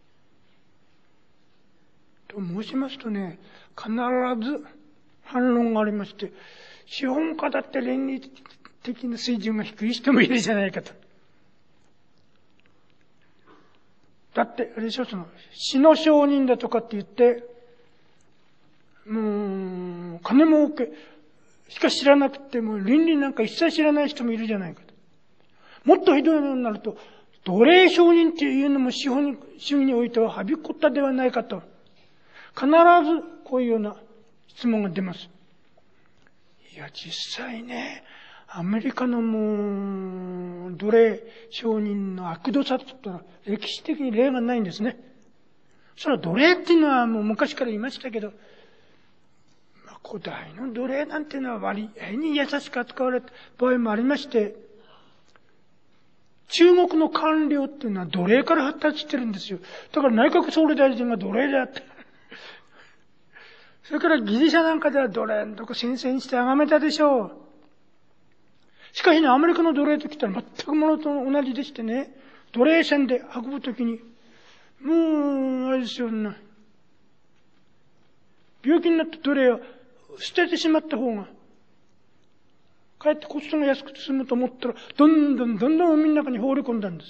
と申しますとね、必ず反論がありまして、資本家だって倫理的な水準が低い人もいるじゃないかと。だって、あれでしょ、その、死の商人だとかって言って、もう、金儲けしか知らなくても、倫理なんか一切知らない人もいるじゃないかと。もっとひどいのになると、 奴隷商人というのも資本主義においてははびこったではないかと、必ずこういうような質問が出ます。いや、実際ね、アメリカのもう、奴隷商人の悪毒さといったら、歴史的に例がないんですね。その奴隷っていうのはもう昔から言いましたけど、まあ、古代の奴隷なんていうのは割合に優しく扱われた場合もありまして、中国の官僚っていうのは奴隷から発達してるんですよ。だから内閣総理大臣が奴隷であって。それからギリシャなんかでは奴隷のとこ先生にして崇めたでしょう。しかしね、アメリカの奴隷と来たら全くものと同じでしてね、奴隷船で運ぶときに、もう、あれですよね。病気になった奴隷を捨ててしまった方が、かえってコストが安くて済むと思ったら、どんどんどんどん海の中に放り込んだんです。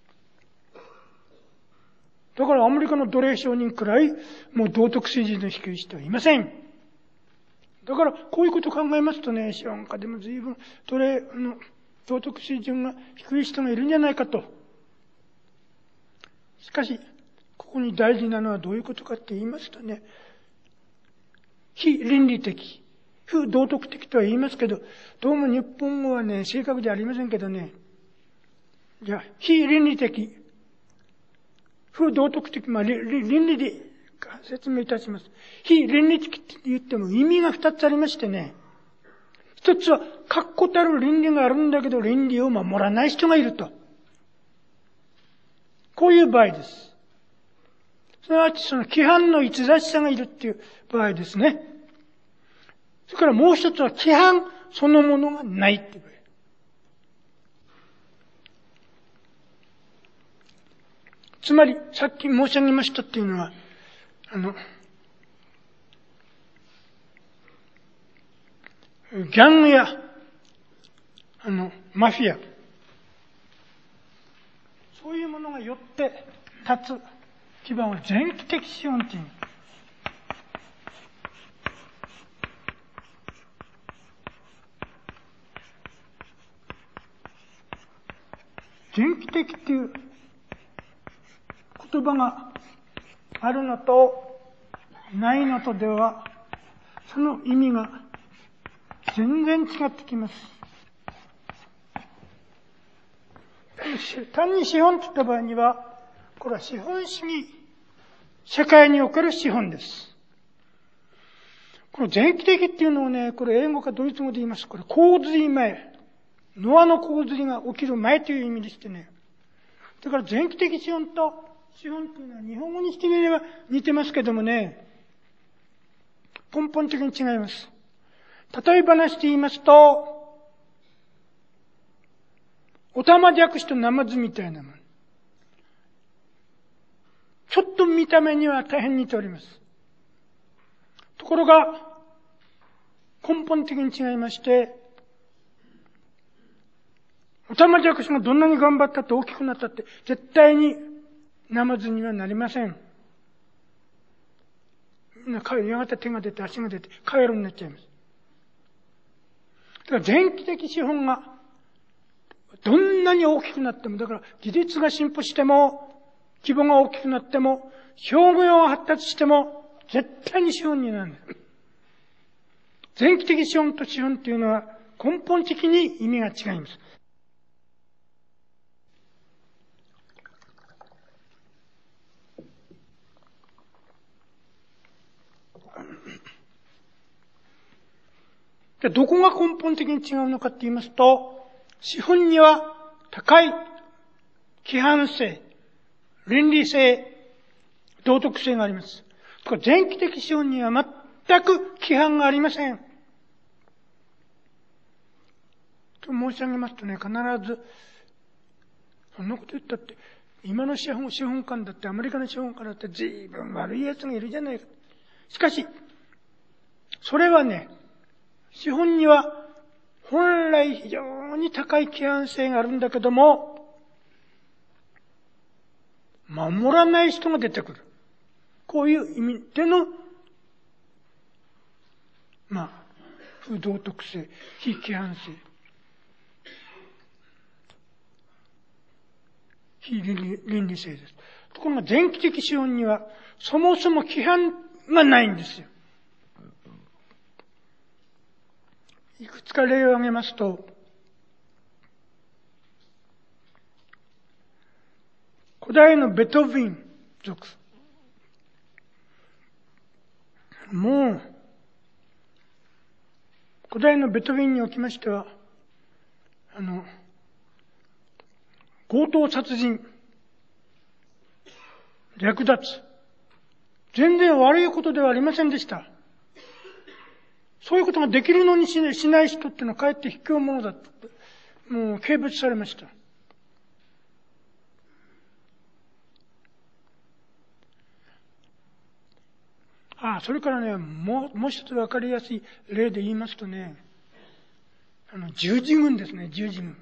だからアメリカの奴隷商人くらい、もう道徳水準の低い人はいません。だから、こういうことを考えますとね、資本家でも随分奴隷の道徳水準が低い人がいるんじゃないかと。しかし、ここに大事なのはどういうことかって言いますとね、非倫理的、不道徳的とは言いますけど、どうも日本語はね、正確じゃありませんけどね、じゃあ、非倫理的、不道徳的、まあ、倫理で説明いたします。非倫理的って言っても意味が二つありましてね、一つは確固たる倫理があるんだけど、倫理を守らない人がいると。こういう場合です。すなわちその規範の逸脱者がいるっていう場合ですね。それからもう一つは規範そのものがないっていう場合。つまり、さっき申し上げましたっていうのは、あの、ギャングや、あの、マフィア、そういうものがよって立つ基盤は前期的資本という。前期的っていう言葉があるのとないのとでは、その意味が全然違ってきます。単に資本といった場合には、これは資本主義社会における資本です。この前期的っていうのをね、これ英語かドイツ語で言います。これ洪水前。ノアの洪水が起きる前という意味でしてね。だから前期的資本と資本というのは日本語にしてみれば似てますけどもね、根本的に違います。例え話で言いますと、オタマジャクシとナマズみたいなもの。ちょっと見た目には大変似ております。ところが、根本的に違いまして、オタマジャクシがどんなに頑張ったって大きくなったって、絶対にナマズにはなりません。みんなやがて手が出て足が出てカエルになっちゃいます。だから前期的資本がどんなに大きくなっても、だから技術が進歩しても、規模が大きくなっても、商業が発達しても、絶対に資本になるんです。前期的資本と資本というのは根本的に意味が違います。じゃあどこが根本的に違うのかって言いますと、資本には高い規範性、倫理性、道徳性があります。前期的資本には全く規範がありません。と申し上げますとね、必ず、そんなこと言ったって、今の資本、資本家だって、アメリカの資本家だって随分悪い奴がいるじゃないか。しかし、それはね、資本には本来非常に高い規範性があるんだけども、守らない人が出てくる。こういう意味での、まあ、不道徳性、非規範性。 非倫理性です。ところが前期的資本にはそもそも規範がないんですよ。いくつか例を挙げますと、古代のベトヴィン族。もう、古代のベトヴィンにおきましては、あの、強盗殺人、略奪、全然悪いことではありませんでした。そういうことができるのにしない人っていうのはかえって卑怯者だと、もう軽蔑されました。ああ、それからね、もう、もう一つわかりやすい例で言いますとね、あの、十字軍ですね、十字軍。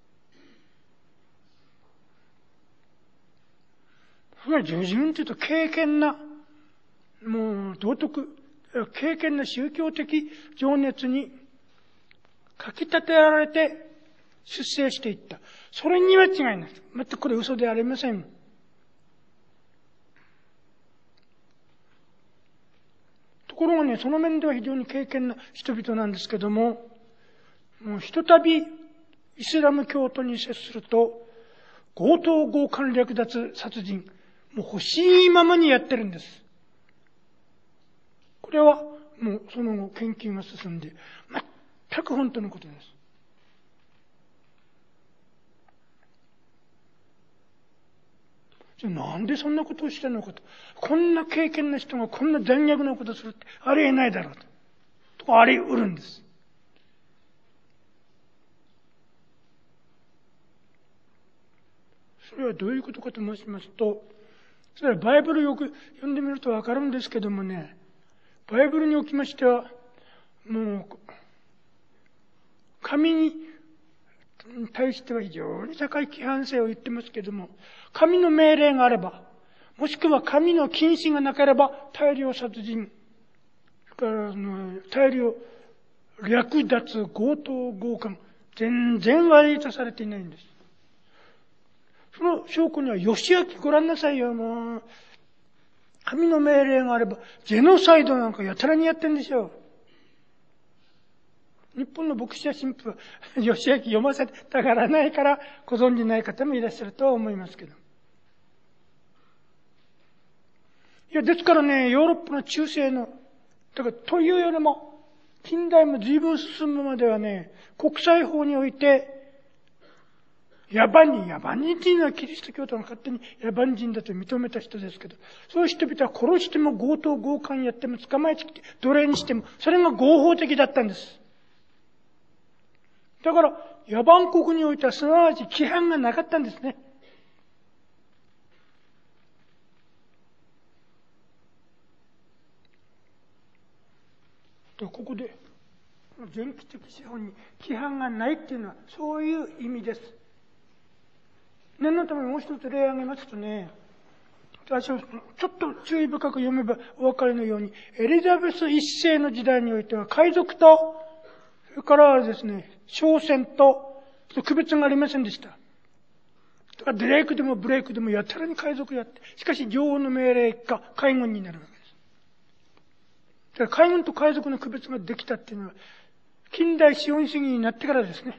それは十字軍というと敬虔な、もう道徳、敬虔な宗教的情熱にかき立てられて出世していった。それには違いない。全くこれ嘘ではありません。ところがね、その面では非常に敬虔な人々なんですけども、もうひとたびイスラム教徒に接すると、強盗強姦略奪殺人、もう欲しいままにやってるんです。これはもうその後研究が進んで、全く本当のことです。じゃあなんでそんなことをしてるのかと。こんな敬虔な人がこんな残虐なことをするってありえないだろうと。とあり得るんです。それはどういうことかと申しますと、それはバイブルよく読んでみるとわかるんですけどもね、バイブルにおきましては、もう、神に対しては非常に高い規範性を言ってますけども、神の命令があれば、もしくは神の禁止がなければ、大量殺人、それから大量略奪、強盗、強姦、全然悪いとされていないんです。その証拠には、義明ご覧なさいよ、もう。神の命令があれば、ジェノサイドなんかやたらにやってんでしょう。日本の牧師や神父は、義明読ませたがらないからご存じない方もいらっしゃるとは思いますけど。いや、ですからね、ヨーロッパの中世の、だからというよりも、近代も随分進むまではね、国際法において、野蛮人、野蛮人っていうのはキリスト教徒が勝手に野蛮人だと認めた人ですけど、そういう人々は殺しても強盗強姦やっても捕まえてきて奴隷にしても、それが合法的だったんです。だから、野蛮国においてはすなわち規範がなかったんですね。とここで、前期的資本に規範がないっていうのはそういう意味です。念のためもう一つ例を挙げますとね、私はちょっと注意深く読めばお分かりのように、エリザベス一世の時代においては海賊と、それからですね、商船と区別がありませんでした。だからドレイクでもブレイクでもやたらに海賊やって、しかし女王の命令が海軍になるわけです。だから海軍と海賊の区別ができたっていうのは、近代資本主義になってからですね。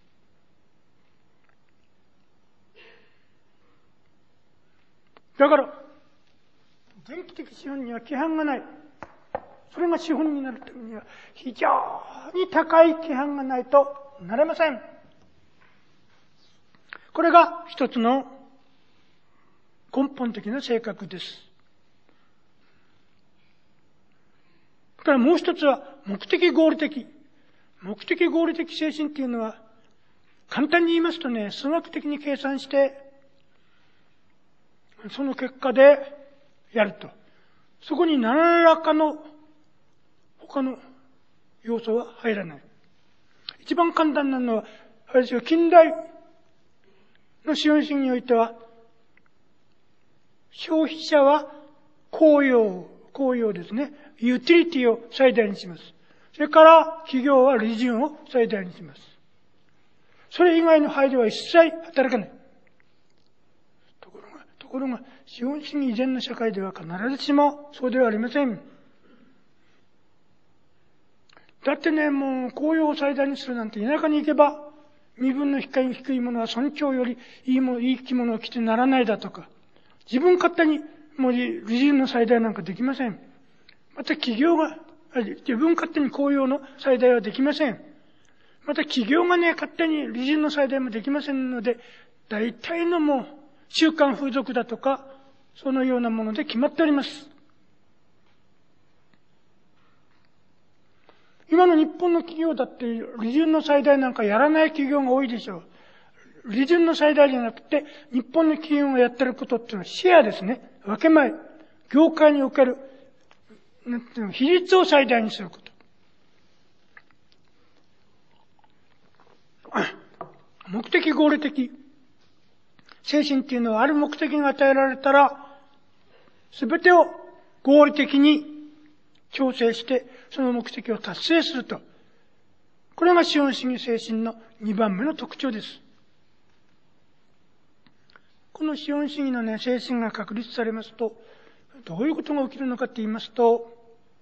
だから、前期的資本には規範がない。それが資本になるためには非常に高い規範がないとなれません。これが一つの根本的な性格です。だからもう一つは目的合理的。目的合理的精神っていうのは簡単に言いますとね、数学的に計算してその結果でやると。そこに何らかの他の要素は入らない。一番簡単なのは、あれですよ、近代の資本主義においては、消費者は公用、公用ですね。ユーティリティを最大にします。それから企業は利潤を最大にします。それ以外の配慮は一切働かない。 ころが、資本主義以前の社会では必ずしもそうではありません。だってね、もう雇用を最大にするなんて田舎に行けば、身分の低い低いものは村長よりいいもの、いい着物を着てならないだとか、自分勝手にもう利潤の最大なんかできません。また企業が、自分勝手に雇用の最大はできません。また企業がね、勝手に利潤の最大もできませんので、大体のもう、習慣風俗だとか、そのようなもので決まっております。今の日本の企業だって利潤の最大なんかやらない企業が多いでしょう。利潤の最大じゃなくて、日本の企業がやってることっていうのはシェアですね。分け前。業界における、なんていうの、比率を最大にすること。目的合理的精神っていうのはある目的が与えられたら、すべてを合理的に調整して、その目的を達成すると。これが資本主義精神のにばんめの特徴です。この資本主義のね、精神が確立されますと、どういうことが起きるのかって言いますと、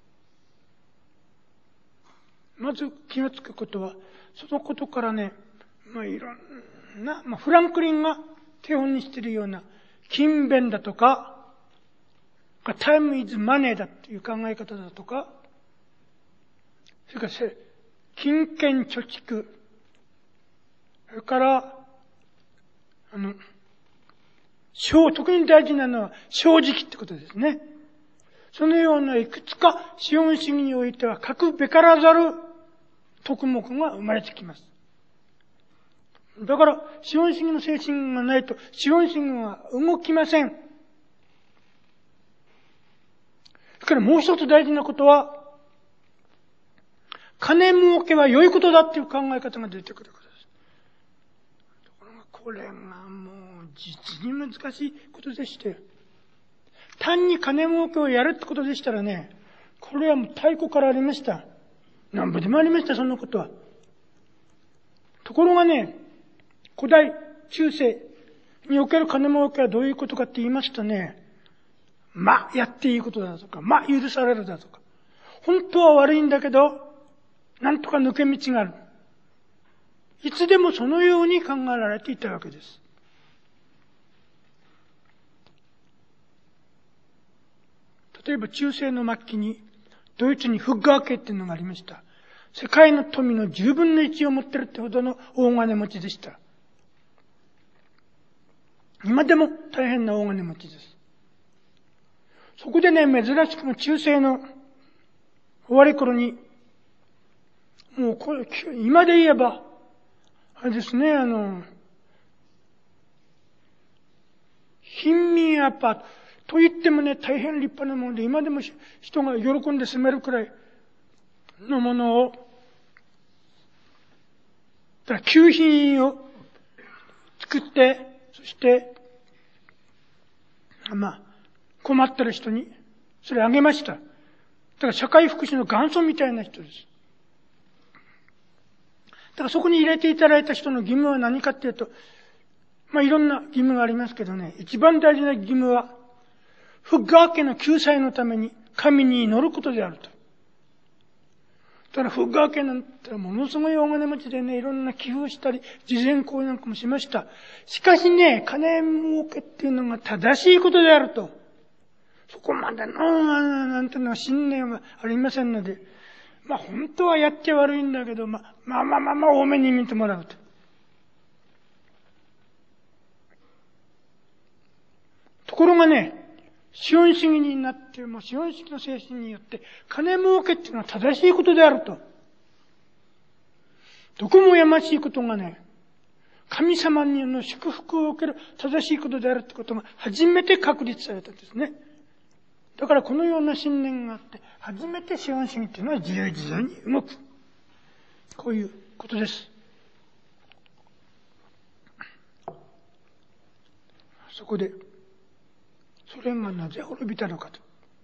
まず気がつくことは、そのことからね、まあいろんな、まあフランクリンが手本にしているような、勤勉だとか、タイムイズマネーだっていう考え方だとか、それから金券貯蓄、それから、あの、特に大事なのは正直ってことですね。そのようないくつか資本主義においては欠くべからざる徳目が生まれてきます。だから資本主義の精神がないと資本主義は動きません。それからもう一つ大事なことは、金儲けは良いことだっていう考え方が出てくることです。ところがこれがもう実に難しいことでして、単に金儲けをやるってことでしたらね、これはもう太古からありました。何ぼでもありました、そんなことは。ところがね、古代、中世における金儲けはどういうことかって言いますとね、まあ、やっていいことだとか、まあ、許されるだとか、本当は悪いんだけど、なんとか抜け道がある。いつでもそのように考えられていたわけです。例えば中世の末期にドイツにフッガー家っていうのがありました。世界の富のじゅうぶんのいちを持ってるってほどの大金持ちでした。今でも大変な大金持ちです。そこでね、珍しくも中世の終わり頃に、もうこれ、今で言えば、あれですね、あの、貧民アパート。と言ってもね、大変立派なもので、今でも人が喜んで住めるくらいのものを、だから給品を作って、そして、まあ、困ってる人に、それあげました。だから社会福祉の元祖みたいな人です。だからそこに入れていただいた人の義務は何かっていうと、まあいろんな義務がありますけどね、一番大事な義務は、フッガー家の救済のために神に祈ることであると。ただフッガー家なんてものすごい大金持ちでね、いろんな寄付をしたり、慈善行為なんかもしました。しかしね、金儲けっていうのが正しいことであると。そこまでの、なんていうのは信念はありませんので、まあ本当はやっちゃ悪いんだけど、まあまあまあまあまあ多めに見てもらうと。ところがね、資本主義になって、もう資本主義の精神によって、金儲けっていうのは正しいことであると。どこもやましいことがね、神様にの祝福を受ける正しいことであるってことが初めて確立されたんですね。だからこのような信念があって、初めて資本主義っていうのは自由自在に動く。こういうことです。そこで、ソ連がなぜ滅びたのか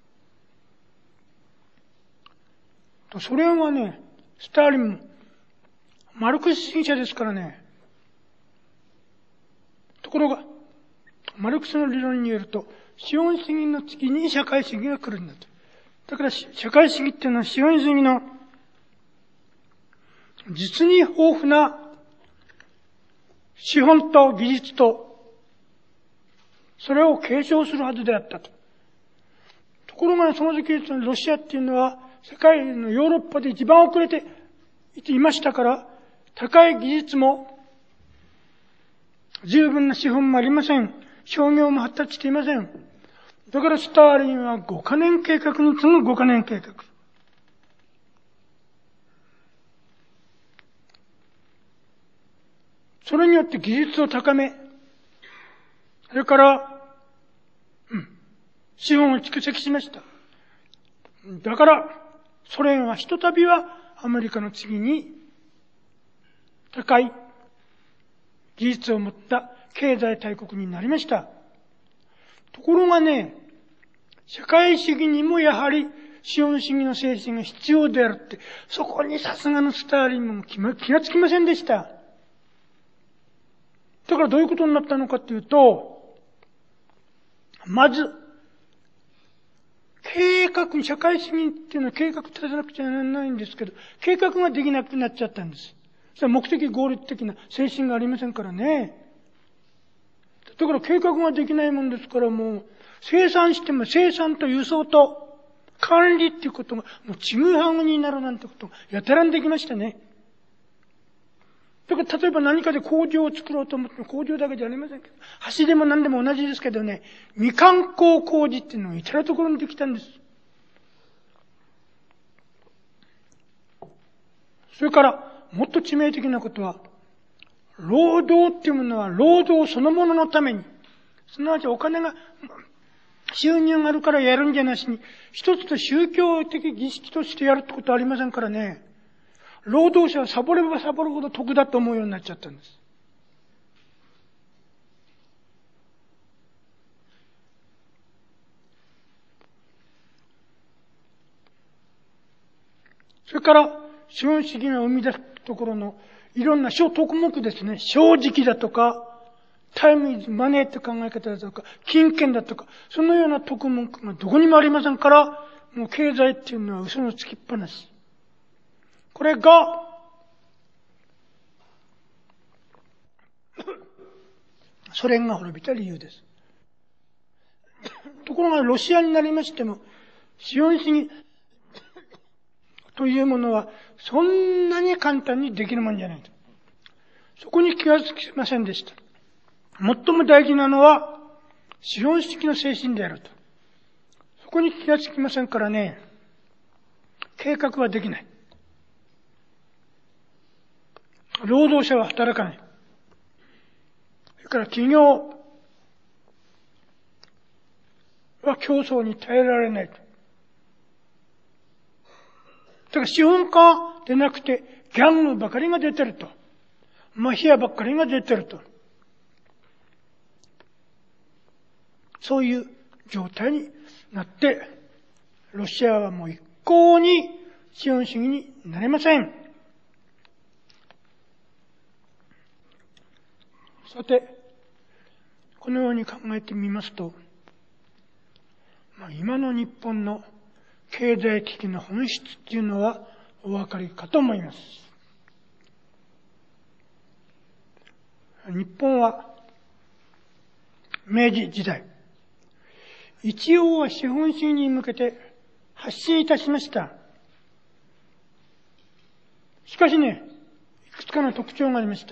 と。ソ連はね、スターリンも、マルクス主義者ですからね。ところが、 マルクスの理論によると、資本主義の次に社会主義が来るんだと。だから社会主義っていうのは資本主義の実に豊富な資本と技術と、それを継承するはずであったと。ところがその時ロシアっていうのは世界のヨーロッパで一番遅れていましたから、高い技術も十分な資本もありません。商業も発達していません。だからスターリンはごカ年計画に次ぐごカ年計画。それによって技術を高め、それから、うん、資本を蓄積しました。だから、ソ連はひとたびはアメリカの次に高い技術を持った経済大国になりました。ところがね、社会主義にもやはり資本主義の精神が必要であるって、そこにさすがのスターリンも気がつきませんでした。だからどういうことになったのかというと、まず、計画に、社会主義っていうのは計画立てなくちゃならないんですけど、計画ができなくなっちゃったんです。それは目的合理的な精神がありませんからね。だから計画ができないもんですから、もう生産しても生産と輸送と管理っていうことがもうちぐはぐになるなんてことがやたらにできましたね。だから例えば何かで工場を作ろうと思っても工場だけじゃありませんけど、橋でも何でも同じですけどね、未完工工事っていうのが至るところにできたんです。それからもっと致命的なことは、労働っていうものは労働そのもののために、すなわちお金が、収入があるからやるんじゃなしに、一つと宗教的儀式としてやるってことはありませんからね。労働者はサボればサボるほど得だと思うようになっちゃったんです。それから、資本主義が生み出すところのいろんな小特目ですね。正直だとか、タイムイズマネーって考え方だとか、金券だとか、そのような特目がどこにもありませんから、もう経済っていうのは嘘のつきっぱなし。これが、ソ連が滅びた理由です。ところがロシアになりましても、資本主義というものはそんなに簡単にできるもんじゃないと。そこに気がつきませんでした。最も大事なのは資本主義の精神であると。そこに気がつきませんからね、計画はできない。労働者は働かない。それから企業は競争に耐えられないと。だから資本家でなくてギャングばかりが出てると。マフィアばっかりが出てると。そういう状態になって、ロシアはもう一向に資本主義になれません。さて、このように考えてみますと、まあ、今の日本の経済危機の本質っていうのはお分かりかと思います。日本は明治時代、一応は資本主義に向けて発信いたしました。しかしね、いくつかの特徴がありました。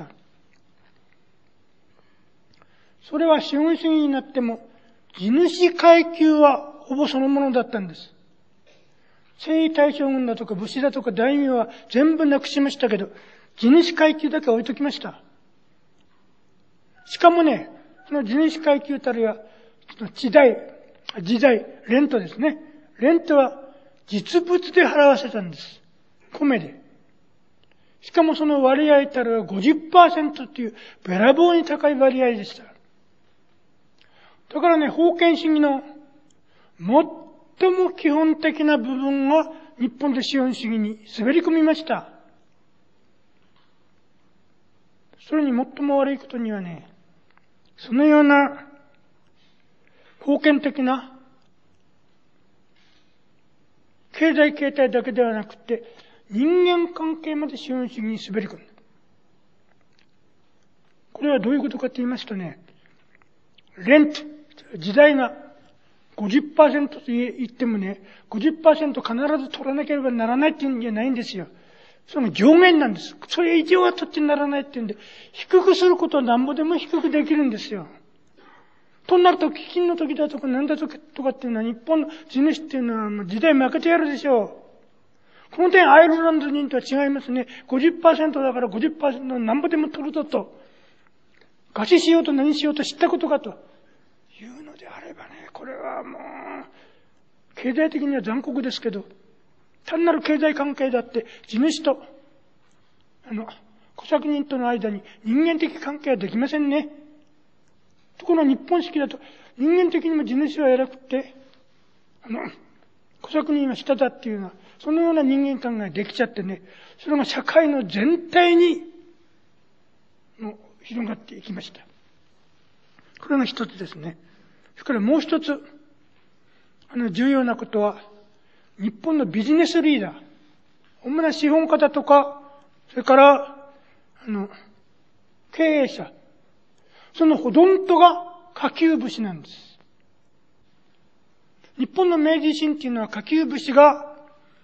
それは資本主義になっても地主階級はほぼそのものだったんです。征夷大将軍だとか武士だとか大名は全部なくしましたけど、地主階級だけ置いときました。しかもね、その地主階級たるや、地代、時代、レントですね。レントは実物で払わせたんです。米で。しかもその割合たるは ごじゅっパーセント っていうべらぼうに高い割合でした。だからね、封建主義の最も基本的な部分が日本で資本主義に滑り込みました。それに最も悪いことにはね、そのような封建的な経済形態だけではなくて、人間関係まで資本主義に滑り込んだ。これはどういうことかと言いますとね、レント、時代が ごじゅっパーセント と言ってもね、ごじゅっパーセント 必ず取らなければならないっていうんじゃないんですよ。その上限なんです。それ以上は取ってならないっていうんで、低くすることは何ぼでも低くできるんですよ。となると、基金の時だとか何だとかっていうのは、日本の地主っていうのはもう時代負けてやるでしょう。この点、アイルランド人とは違いますね。ごじゅっパーセント だから ごじゅっパーセント 何ぼでも取るぞと。餓死しようと何しようと知ったことかというのであればね、これはもう、経済的には残酷ですけど、単なる経済関係だって、地主と、あの、小作人との間に人間的関係はできませんね。ところが日本式だと、人間的にも地主は偉くて、あの、小作人は下だっていうような、そのような人間関係ができちゃってね、それが社会の全体に、の広がっていきました。これが一つですね。それからもう一つ、あの、重要なことは、日本のビジネスリーダー、主な資本家だとか、それから、あの、経営者、そのほとんどが下級武士なんです。日本の明治維新っていうのは下級武士が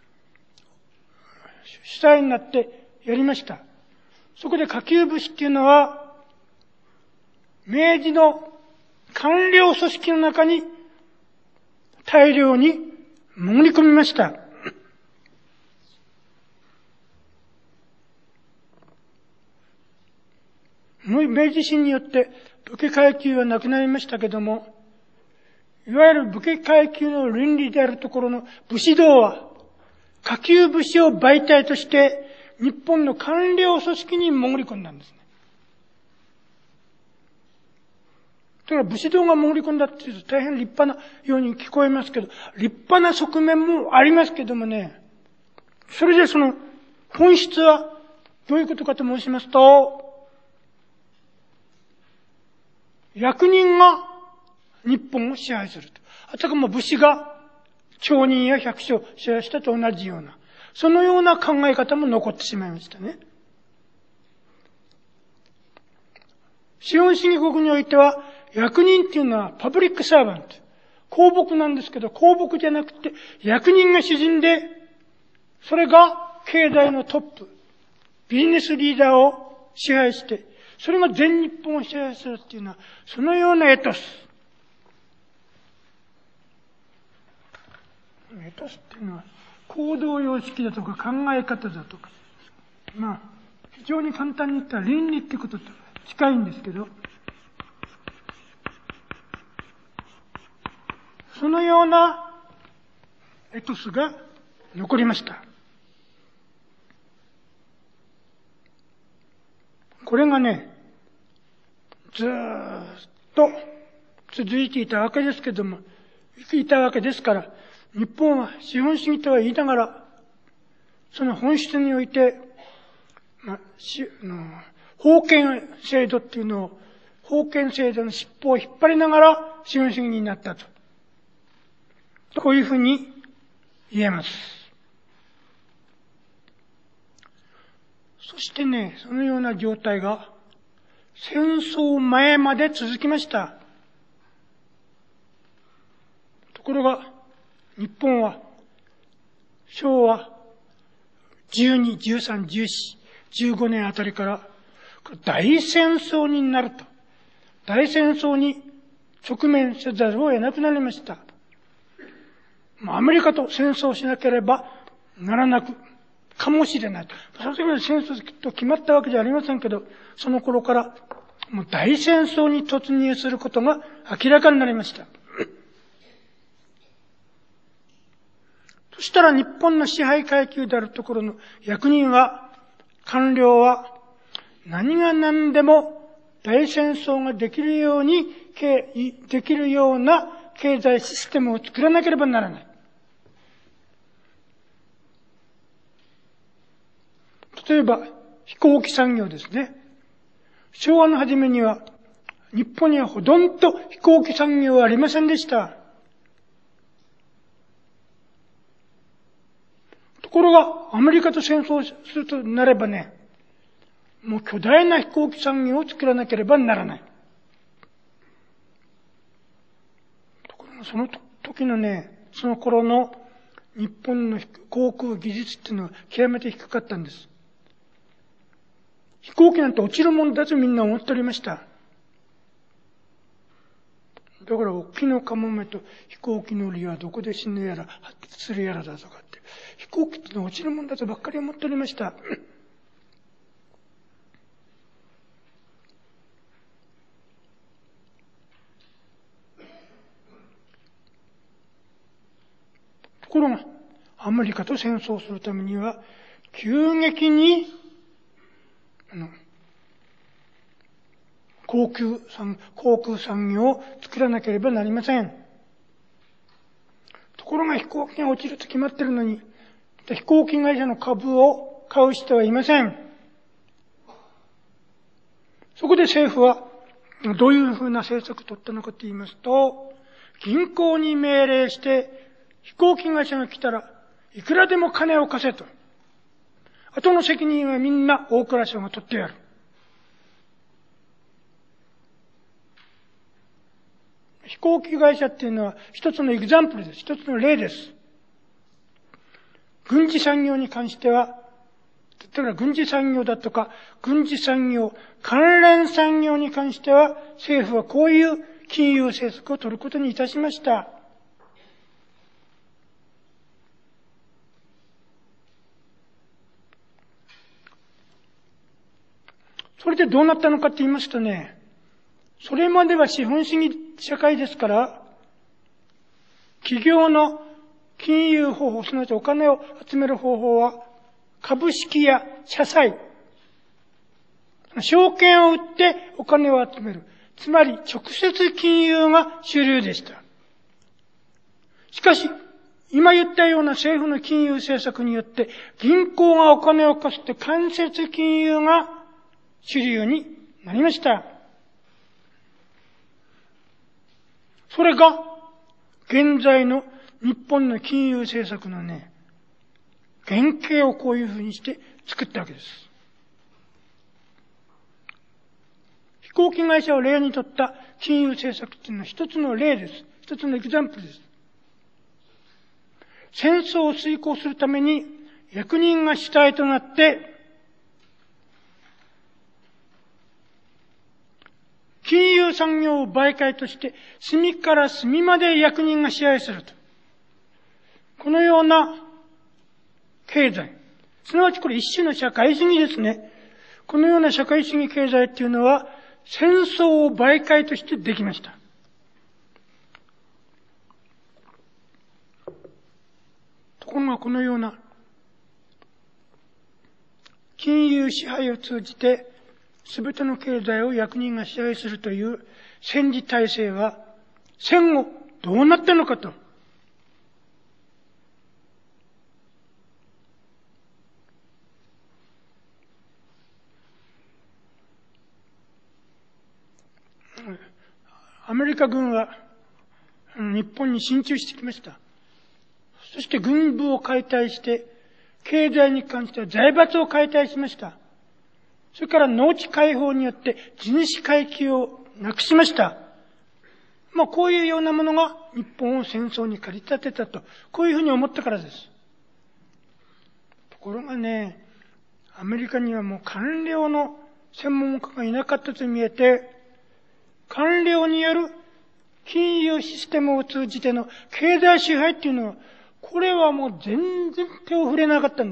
主体になってやりました。そこで下級武士っていうのは、明治の官僚組織の中に大量に潜り込みました。明治維新によって武家階級はなくなりましたけども、いわゆる武家階級の倫理であるところの武士道は、下級武士を媒体として日本の官僚組織に潜り込んだんですね。だから武士道が潜り込んだっていうと大変立派なように聞こえますけど、立派な側面もありますけどもね、それでその本質はどういうことかと申しますと、役人が日本を支配すると。あたかも武士が町人や百姓を支配したと同じような、そのような考え方も残ってしまいましたね。資本主義国においては、役人っていうのはパブリックサーバント。公僕なんですけど、公僕じゃなくて、役人が主人で、それが経済のトップ、ビジネスリーダーを支配して、それが全日本を支配するっていうのは、そのようなエトス。エトスっていうのは、行動様式だとか考え方だとか、まあ、非常に簡単に言ったら倫理ってことと近いんですけど、そのようなエトスが残りました。これがね、ずーっと続いていたわけですけども、いたわけですから、日本は資本主義とは言いながら、その本質において、まあ、しの封建制度っていうのを、封建制度の尻尾を引っ張りながら資本主義になったと。こういうふうに言えます。そしてね、そのような状態が戦争前まで続きました。ところが、日本はしょうわじゅうに、じゅうさん、じゅうよん、じゅうごねんあたりから大戦争になると。大戦争に直面せざるを得なくなりました。アメリカと戦争しなければならなくかもしれない。その時は戦争と決まったわけじゃありませんけど、その頃からもう大戦争に突入することが明らかになりました。そしたら日本の支配階級であるところの役人は、官僚は、何が何でも大戦争ができるように、できるような経済システムを作らなければならない。例えば、飛行機産業ですね。昭和の初めには、 日本にはほとんど飛行機産業はありませんでした。ところが、アメリカと戦争するとなればね、もう巨大な飛行機産業を作らなければならない。ところがその時のね、その頃の日本の航空技術っていうのは極めて低かったんです。飛行機なんて落ちるもんだとみんな思っておりました。だから、大きなカモメと飛行機乗りはどこで死ぬやら、発達するやらだとかって、飛行機ってのは落ちるもんだとばっかり思っておりました。ところが、アメリカと戦争するためには、急激に、あの、航空産、航空産業を作らなければなりません。ところが飛行機が落ちると決まってるのに、飛行機会社の株を買う人はいません。そこで政府は、どういうふうな政策を取ったのかと言いますと、銀行に命令して、飛行機会社が来たら、いくらでも金を貸せと。後の責任はみんな大蔵省が取ってやる。飛行機会社っていうのは一つのエグザンプルです。一つの例です。軍事産業に関しては、例えば軍事産業だとか、軍事産業、関連産業に関しては、政府はこういう金融政策を取ることにいたしました。それでどうなったのかって言いますとね、それまでは資本主義社会ですから、企業の金融方法、すなわちお金を集める方法は、株式や社債、証券を売ってお金を集める。つまり直接金融が主流でした。しかし、今言ったような政府の金融政策によって、銀行がお金を貸すって間接金融が主流になりました。それが、現在の日本の金融政策のね、原型をこういうふうにして作ったわけです。飛行機会社を例にとった金融政策っていうのは一つの例です。一つのエグザンプルです。戦争を遂行するために役人が主体となって、金融産業を媒介として、隅から隅まで役人が支配すると。このような経済。すなわちこれ一種の社会主義ですね。このような社会主義経済っていうのは、戦争を媒介としてできました。ところがこのような、金融支配を通じて、すべての経済を役人が支配するという戦時体制は戦後どうなったのかと。アメリカ軍は日本に進駐してきました。そして軍部を解体して、経済に関しては財閥を解体しました。それから農地解放によって地主階級をなくしました。まあこういうようなものが日本を戦争に駆り立てたと、こういうふうに思ったからです。ところがね、アメリカにはもう官僚の専門家がいなかったと見えて、官僚による金融システムを通じての経済支配っていうのは、これはもう全然手を触れなかったんです。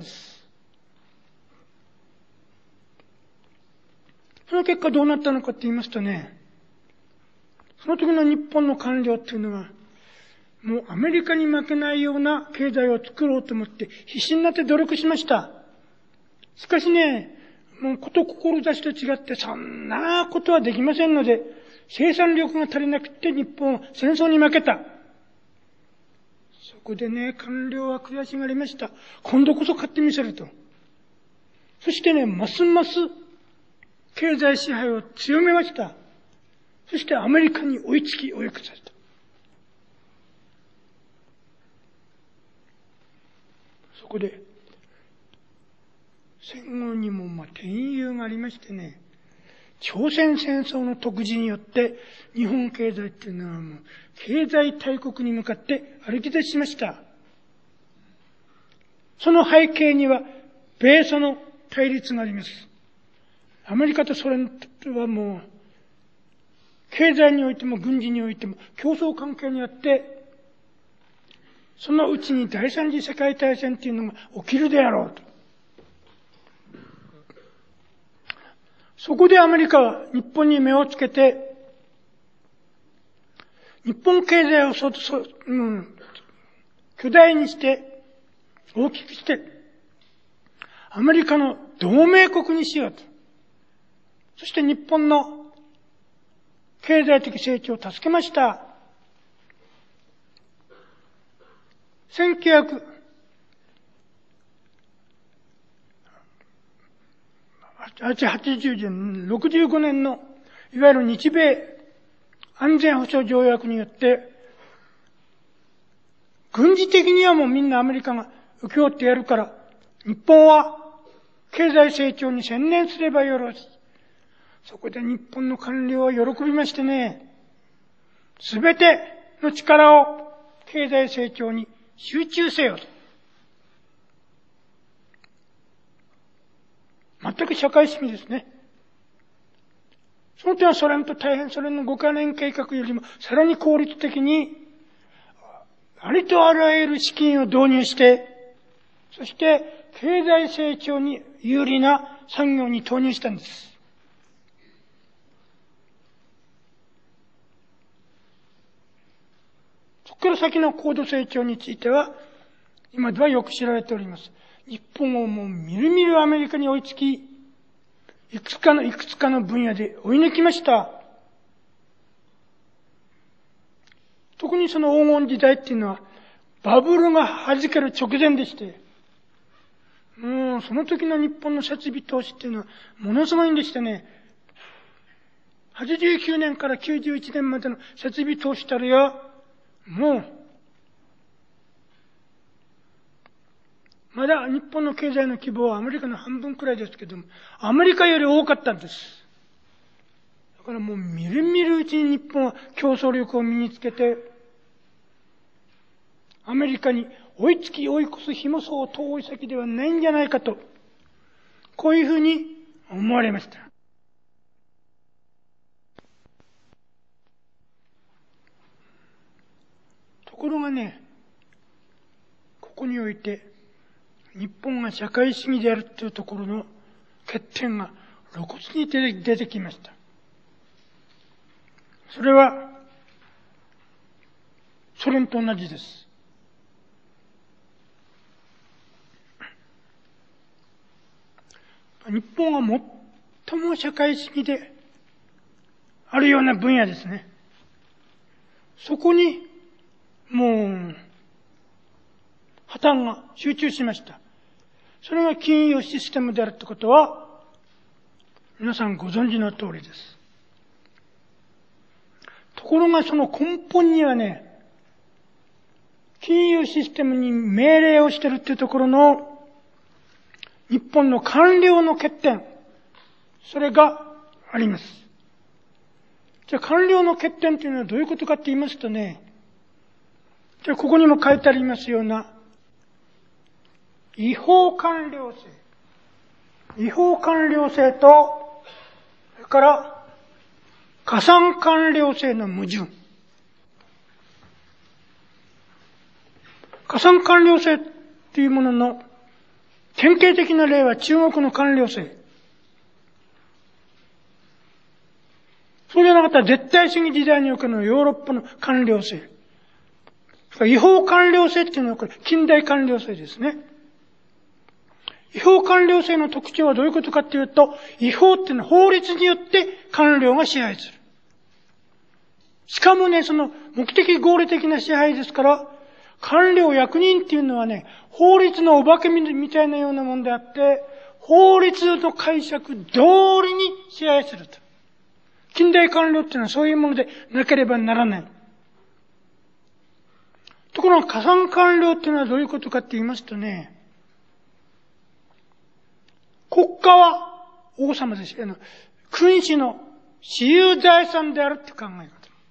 その結果どうなったのかって言いますとね、その時の日本の官僚っていうのは、もうアメリカに負けないような経済を作ろうと思って必死になって努力しました。しかしね、もうこと志と違ってそんなことはできませんので、生産力が足りなくて日本は戦争に負けた。そこでね、官僚は悔しがりました。今度こそ勝ってみせると。そしてね、ますます経済支配を強めました。 そしてアメリカに追いつき追い越された。そこで、戦後にもまあ転優がありましてね、朝鮮戦争の特需によって日本経済っていうのはもう経済大国に向かって歩き出しました。その背景には米ソの対立があります。アメリカとソ連はもう経済においても軍事においても競争関係にあって、そのうちに第三次世界大戦っていうのが起きるであろうと。そこでアメリカは日本に目をつけて、日本経済をそ、そ、うん、巨大にして、大きくして、アメリカの同盟国にしようと。そして日本の経済的成長を助けました。せんきゅうひゃくはちじゅう、ろくじゅうごねんのいわゆる日米安全保障条約によって、軍事的にはもうみんなアメリカが請け負ってやるから、日本は経済成長に専念すればよろしい。そこで日本の官僚は喜びましてね、すべての力を経済成長に集中せよと。全く社会主義ですね。その点はソ連と大変ソ連のごカ年計画よりもさらに効率的にありとあらゆる資金を導入して、そして経済成長に有利な産業に投入したんです。そこから先の高度成長については今ではよく知られております。日本をもうみるみるアメリカに追いつき、いくつかのいくつかの分野で追い抜きました。特にその黄金時代っていうのはバブルが弾ける直前でして、もうその時の日本の設備投資っていうのはものすごいんでしてね、はちじゅうきゅうねんからきゅうじゅういちねんまでの設備投資たるや、もうまだ日本の経済の規模はアメリカの半分くらいですけども、アメリカより多かったんです。だからもうみるみるうちに日本は競争力を身につけて、アメリカに追いつき追い越す日もそう遠い先ではないんじゃないかと、こういうふうに思われました。ところがね、ここにおいて、日本が社会主義であるというところの欠点が露骨に出て、出てきました。それは、ソ連と同じです。日本が最も社会主義であるような分野ですね。そこに、もう、破綻が集中しました。それが金融システムであるということは、皆さんご存知の通りです。ところがその根本にはね、金融システムに命令をしているというところの、日本の官僚の欠点、それがあります。じゃあ官僚の欠点というのはどういうことかって言いますとね、じゃあここにも書いてありますような、違法官僚制。違法官僚制と、それから、加算官僚制の矛盾。加算官僚制というものの典型的な例は中国の官僚制。そうじゃなかったら絶対主義時代におけるヨーロッパの官僚制。違法官僚制っていうのはこれ近代官僚制ですね。違法官僚制の特徴はどういうことかっていうと、違法っていうのは法律によって官僚が支配する。しかもね、その目的合理的な支配ですから、官僚役人っていうのはね、法律のお化けみたいなようなもんであって、法律の解釈通りに支配すると。 近代官僚っていうのはそういうものでなければならない。ところが、加算官僚っていうのはどういうことかって言いますとね、国家は王様です。あの、君主の私有財産であるって考え方。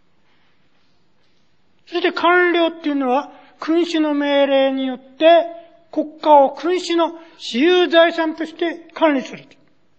そして官僚っていうのは、君主の命令によって、国家を君主の私有財産として管理する。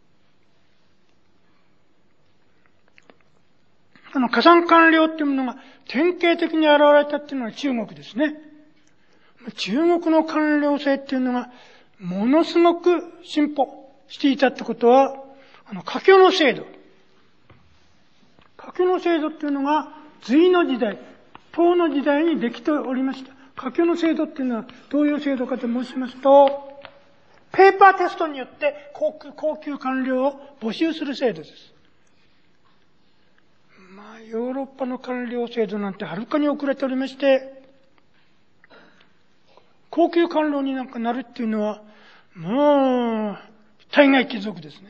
あの、加算官僚っていうものが典型的に現れたっていうのは中国ですね。中国の官僚制っていうのが、ものすごく進歩していたってことは、あの、科挙の制度。科挙の制度っていうのが、隋の時代、唐の時代にできておりました。科挙の制度っていうのはどういう制度かと申しますと、ペーパーテストによって高級、高級官僚を募集する制度です。まあ、ヨーロッパの官僚制度なんてはるかに遅れておりまして、高級官僚になんかなるっていうのは、もう、大概貴族ですね。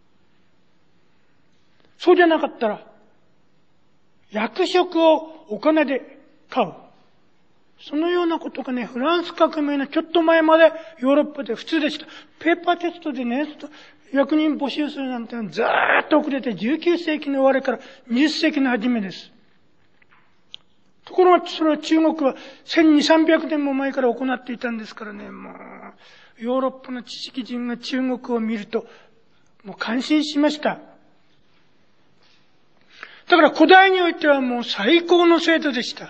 そうじゃなかったら、役職をお金で買う。そのようなことがね、フランス革命のちょっと前までヨーロッパで普通でした。ペーパーテストでね、役人募集するなんてずーっと遅れてじゅうきゅうせいきの終わりからにじゅっせいきの初めです。ところが、それは中国はせんにひゃく、さんびゃくねんも前から行っていたんですからね、もう、ヨーロッパの知識人が中国を見ると、もう感心しました。だから古代においてはもう最高の制度でした。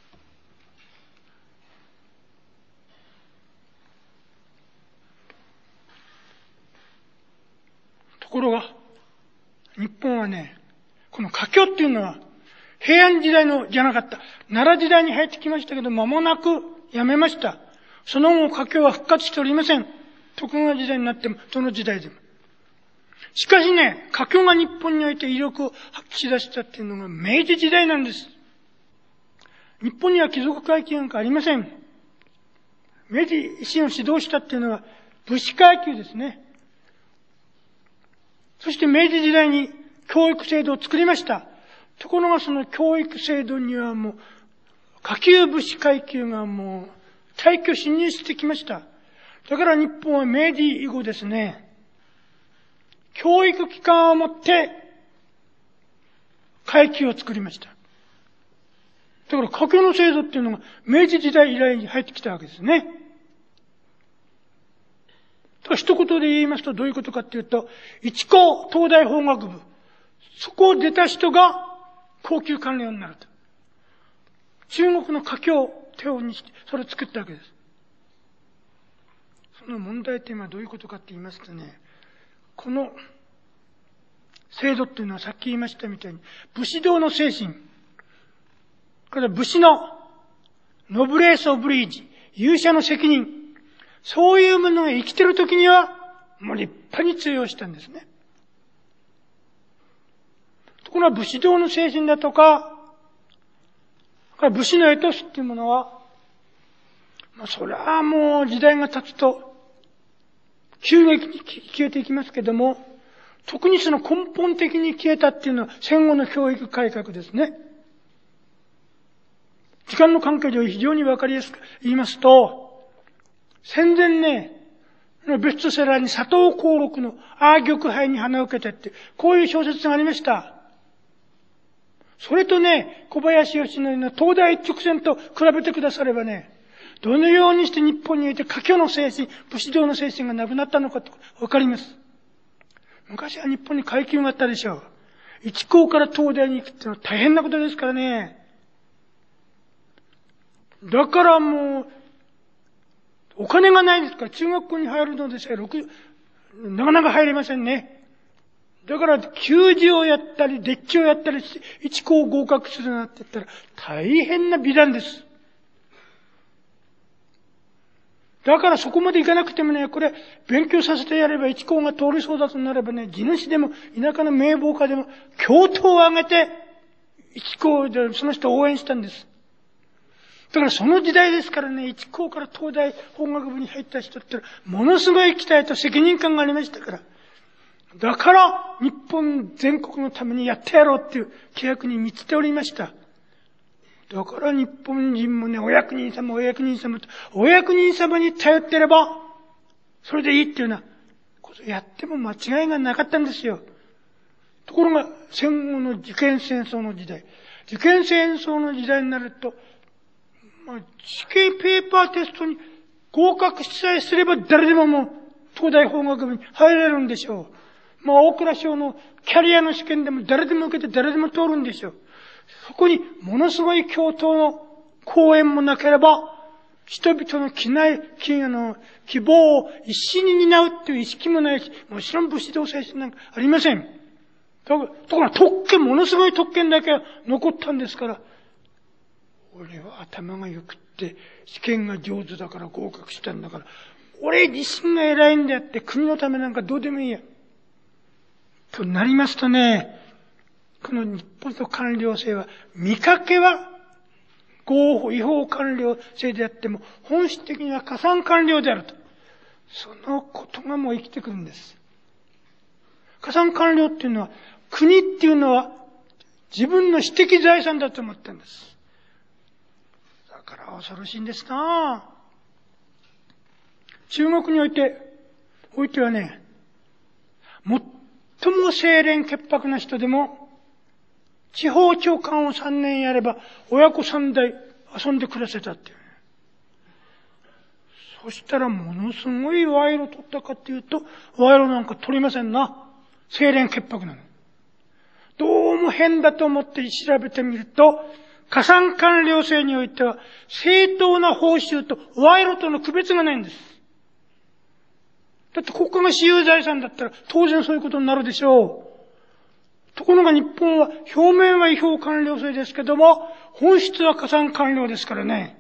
ところが、日本はね、この科挙っていうのは、平安時代のじゃなかった。奈良時代に入ってきましたけど、間もなくやめました。その後、科挙は復活しておりません。徳川時代になっても、どの時代でも。しかしね、科挙が日本において威力を発揮し出したっていうのが明治時代なんです。日本には貴族階級なんかありません。明治維新を指導したっていうのは武士階級ですね。そして明治時代に教育制度を作りました。ところがその教育制度にはもう下級武士階級がもう大挙侵入してきました。だから日本は明治以後ですね、教育機関をもって階級を作りました。だから科挙の制度っていうのが明治時代以来に入ってきたわけですね。一言で言いますとどういうことかっていうと、一高東大法学部、そこを出た人が高級官僚になると。中国の科挙を手にしてそれを作ったわけです。その問題点はどういうことかって言いますとね、この制度っていうのはさっき言いましたみたいに武士道の精神、これは武士のノブレース・オブリージ、勇者の責任、そういうものが生きてる時にはもう立派に通用したんですね。ところが武士道の精神だとか、武士のエトスっていうものは、まあ、それはもう時代が経つと急激に消えていきますけども、特にその根本的に消えたっていうのは戦後の教育改革ですね。時間の関係上非常にわかりやすく言いますと、戦前ね、ベストセラーに佐藤幸六の阿玉杯に花を受けてって、こういう小説がありました。それとね、小林義則の東大一直線と比べてくださればね、どのようにして日本において科挙の精神、武士道の精神がなくなったのかとわかります。昔は日本に階級があったでしょう。一高から東大に行くっていうのは大変なことですからね。だからもう、お金がないですから、中学校に入るのでさえ、なかなか入れませんね。だから、給仕をやったり、デッキをやったりして、一高合格するなんて言ったら、大変な美談です。だからそこまでいかなくてもね、これ、勉強させてやれば一高が通りそうだとなればね、地主でも、田舎の名簿家でも、教頭を挙げて、一高でその人を応援したんです。だからその時代ですからね、一高から東大法学部に入った人って、ものすごい期待と責任感がありましたから、 だから日本全国のためにやってやろうっていう規約に満ちておりました。だから日本人もね、お役人様、お役人様と、お役人様に頼ってれば、それでいいっていうようなことをやっても間違いがなかったんですよ。ところが、戦後の受験戦争の時代、受験戦争の時代になると、まあ、試験ペーパーテストに合格しさえすれば誰でももう、東大法学部に入れるんでしょう。まあ、大蔵省のキャリアの試験でも誰でも受けて誰でも通るんでしょう。そこにものすごい共闘の講演もなければ、人々の希内、希の希望を一緒に担うっていう意識もないし、もちろん武士道精神なんかありません。だから、ところが特権、ものすごい特権だけは残ったんですから、俺は頭が良くって、試験が上手だから合格したんだから、俺自身が偉いんだって国のためなんかどうでもいいや。となりますとね、この日本の官僚制は、見かけは合法、違法官僚制であっても、本質的には加算官僚であると。そのことがもう生きてくるんです。加算官僚っていうのは、国っていうのは自分の私的財産だと思ったんです。だから恐ろしいんですなぁ。中国において、おいてはね、最も清廉潔白な人でも、地方長官を三年やれば、親子三代遊んで暮らせたっていう、ね。そしたらものすごい賄賂取ったかっていうと、賄賂なんか取りませんな。清廉潔白なの。どうも変だと思って調べてみると、加算官僚制においては、正当な報酬と賄賂との区別がないんです。だって国家が私有財産だったら当然そういうことになるでしょう。ところが日本は表面は違法官僚制ですけども、本質は加算官僚ですからね。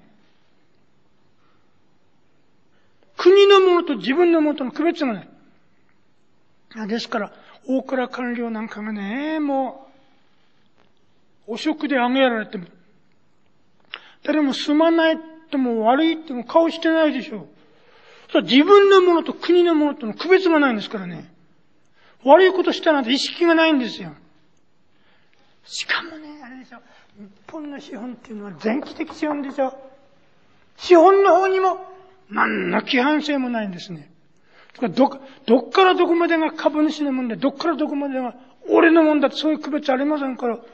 国のものと自分のものとの区別がない。ですから、大蔵官僚なんかがね、もう、汚職で挙げられても、誰もすまないっても悪いっても顔してないでしょう。自分のものと国のものとの区別がないんですからね。悪いことしたなんて意識がないんですよ。しかもね、あれでしょ。日本の資本っていうのは前期的資本でしょ。資本の方にも何の規範性もないんですね。ど、どっからどこまでが株主のもんで、どっからどこまでが俺のもんだってそういう区別ありませんから。だ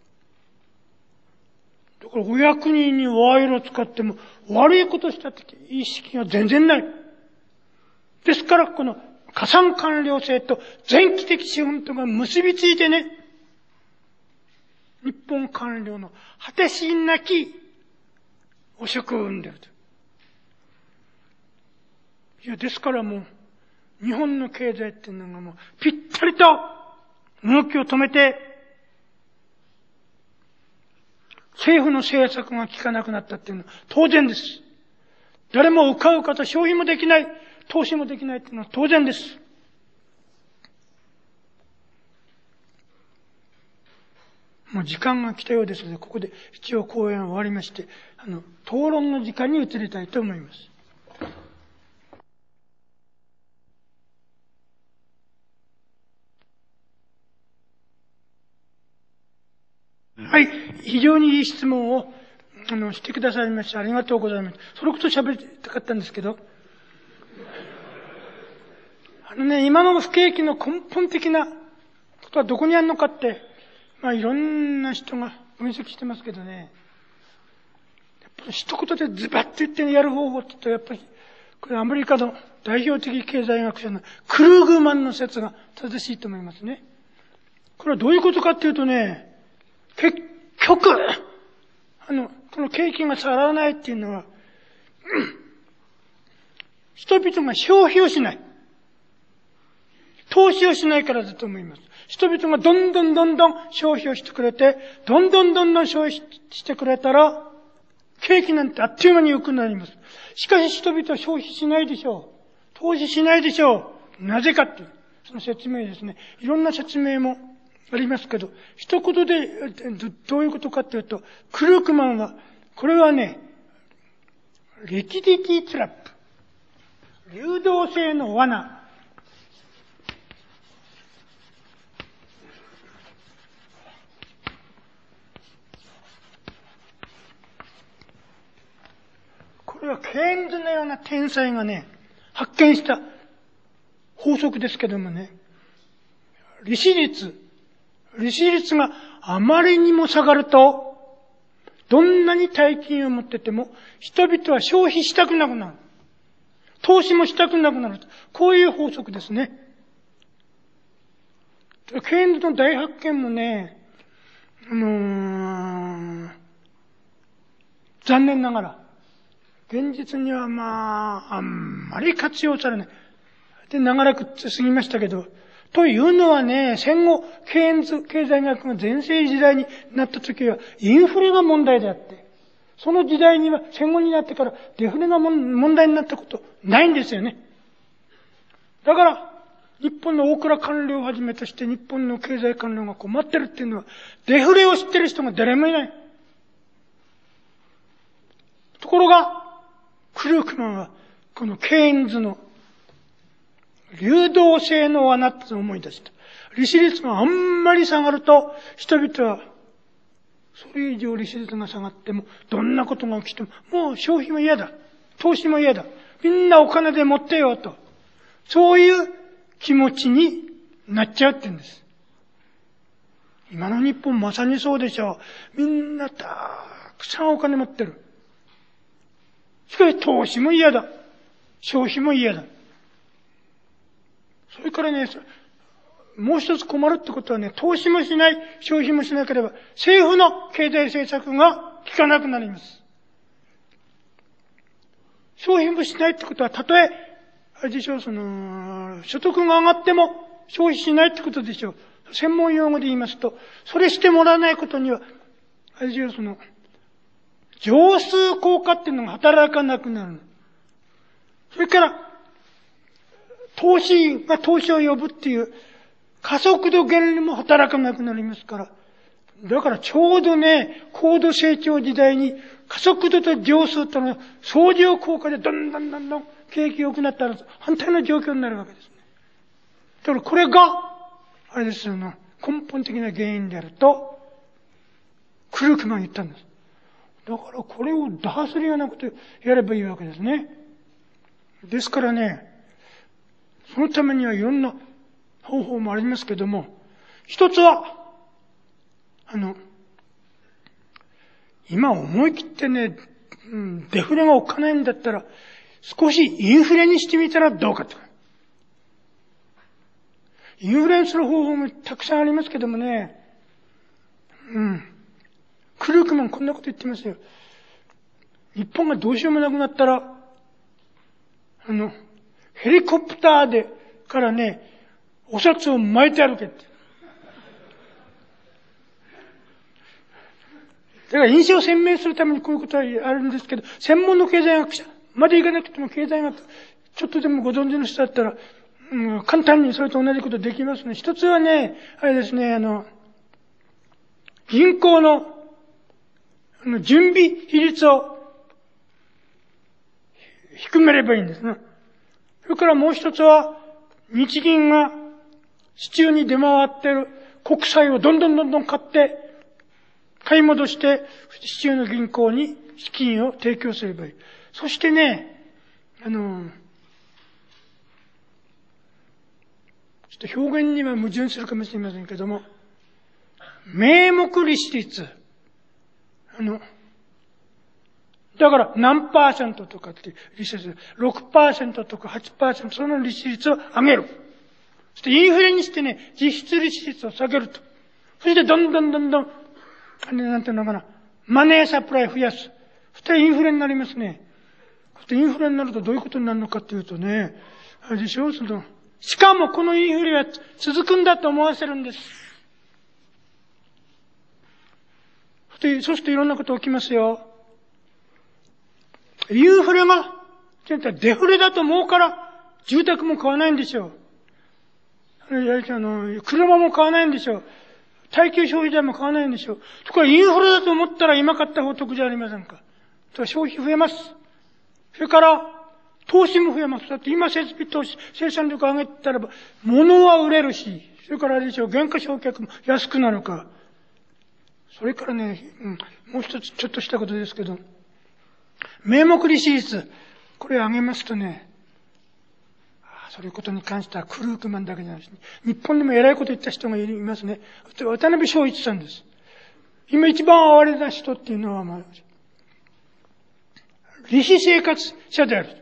からお役人に賄賂を使っても悪いことしたって意識が全然ない。ですからこの加算官僚制と前期的資本とが結びついてね、日本官僚の果てしなき汚職を生んでいると。いや、ですからもう、日本の経済っていうのがもう、ぴったりと動きを止めて、政府の政策が効かなくなったっていうのは当然です。誰もうかうかと消費もできない、投資もできないっていうのは当然です。もう時間が来たようですので、ここで一応講演は終わりまして、あの、討論の時間に移りたいと思います。はい、非常にいい質問を、あの、してくださいましてありがとうございます。それこそ喋りたかったんですけど、あのね、今の不景気の根本的なことはどこにあるのかって、まあいろんな人が分析してますけどね、やっぱり一言でズバッと言ってやる方法って言うと、やっぱり、これアメリカの代表的経済学者のクルーグマンの説が正しいと思いますね。これはどういうことかっていうとね、結局、あの、この景気が下がらないっていうのは、うん、人々が消費をしない。投資をしないからだと思います。人々がどんどんどんどん消費をしてくれて、どんどんどんどん消費してくれたら、景気なんてあっという間に良くなります。しかし人々は消費しないでしょう。投資しないでしょう。なぜかっていう、その説明ですね。いろんな説明もありますけど、一言でどういうことかというと、クルークマンは、これはね、リキディティトラップ、流動性の罠。 れはケインズのような天才がね、発見した法則ですけどもね、利子率、利子率があまりにも下がると、どんなに大金を持ってても、人々は消費したくなくなる。投資もしたくなくなる。こういう法則ですね。ケインズの大発見もね、あのー、残念ながら、現実にはまあ、あんまり活用されない。で、長らく過ぎましたけど、というのはね、戦後、ケインズ経済学が全盛時代になった時は、インフレが問題であって、その時代には、戦後になってからデフレが問題になったことないんですよね。だから、日本の大蔵官僚をはじめとして日本の経済官僚が困ってるっていうのは、デフレを知ってる人が誰もいない。ところが、クルークマンは、このケインズの流動性の罠って思い出した。利子率があんまり下がると、人々は、それ以上利子率が下がっても、どんなことが起きても、もう消費も嫌だ。投資も嫌だ。みんなお金で持ってよと。そういう気持ちになっちゃうって言うんです。今の日本まさにそうでしょう。みんなたくさんお金持ってる。しかし投資も嫌だ。消費も嫌だ。それからね、もう一つ困るってことはね、投資もしない、消費もしなければ、政府の経済政策が効かなくなります。消費もしないってことは、たとえ、あれでしょう、その、所得が上がっても消費しないってことでしょう。専門用語で言いますと、それしてもらわないことには、あれでしょう、その、乗数効果っていうのが働かなくなる。それから、投資が投資を呼ぶっていう加速度原理も働かなくなりますから。だからちょうどね、高度成長時代に加速度と乗数との相乗効果でどんどんどんどん景気良くなったら反対の状況になるわけですね。だからこれが、あれですよね、根本的な原因であると、クルークマン言ったんです。だからこれを打破するようなことをやればいいわけですね。ですからね、そのためにはいろんな方法もありますけども、一つは、あの、今思い切ってね、うん、デフレがおっかないんだったら、少しインフレにしてみたらどうかと。インフレにする方法もたくさんありますけどもね、うん。クルークマンこんなこと言ってますよ。日本がどうしようもなくなったら、あの、ヘリコプターで、からね、お札を巻いて歩けって。だから印象を鮮明するためにこういうことはあるんですけど、専門の経済学者までいかなくても経済学、ちょっとでもご存知の人だったら、うん、簡単にそれと同じことできますね。一つはね、あれですね、あの、銀行の、あの、準備比率を低めればいいんですね。それからもう一つは、日銀が市中に出回っている国債をどんどんどんどん買って、買い戻して、市中の銀行に資金を提供すればいい。そしてね、あの、ちょっと表現には矛盾するかもしれませんけども、名目利子率。あの、だから何パーセントとかって利子率、ろくパーセントとかはちパーセント、その利子率を上げる。そしてインフレにしてね、実質利子率を下げると。そしてどんどんどんどん、あれなんていうのかな、マネーサプライ増やす。そしてインフレになりますね。そしてインフレになるとどういうことになるのかっていうとね、あれでしょ、その、しかもこのインフレは続くんだと思わせるんです。そして、そしていろんなこと起きますよ。インフレが、デフレだと思うから、住宅も買わないんでしょう。あの、車も買わないんでしょう。耐久消費財も買わないんでしょう。ところがインフレだと思ったら今買った方得じゃありませんか。消費増えます。それから、投資も増えます。だって今設備投資、生産力上げたらば、物は売れるし、それからあれでしょう、原価償却も安くなるか。それからね、うん、もう一つちょっとしたことですけど、 名目利子率、これを挙げますとね、そういうことに関してはクルークマンだけじゃないですね。日本でも偉いこと言った人がいますね。渡辺正一さんです。今一番哀れな人っていうのは、まあ、利子生活者である。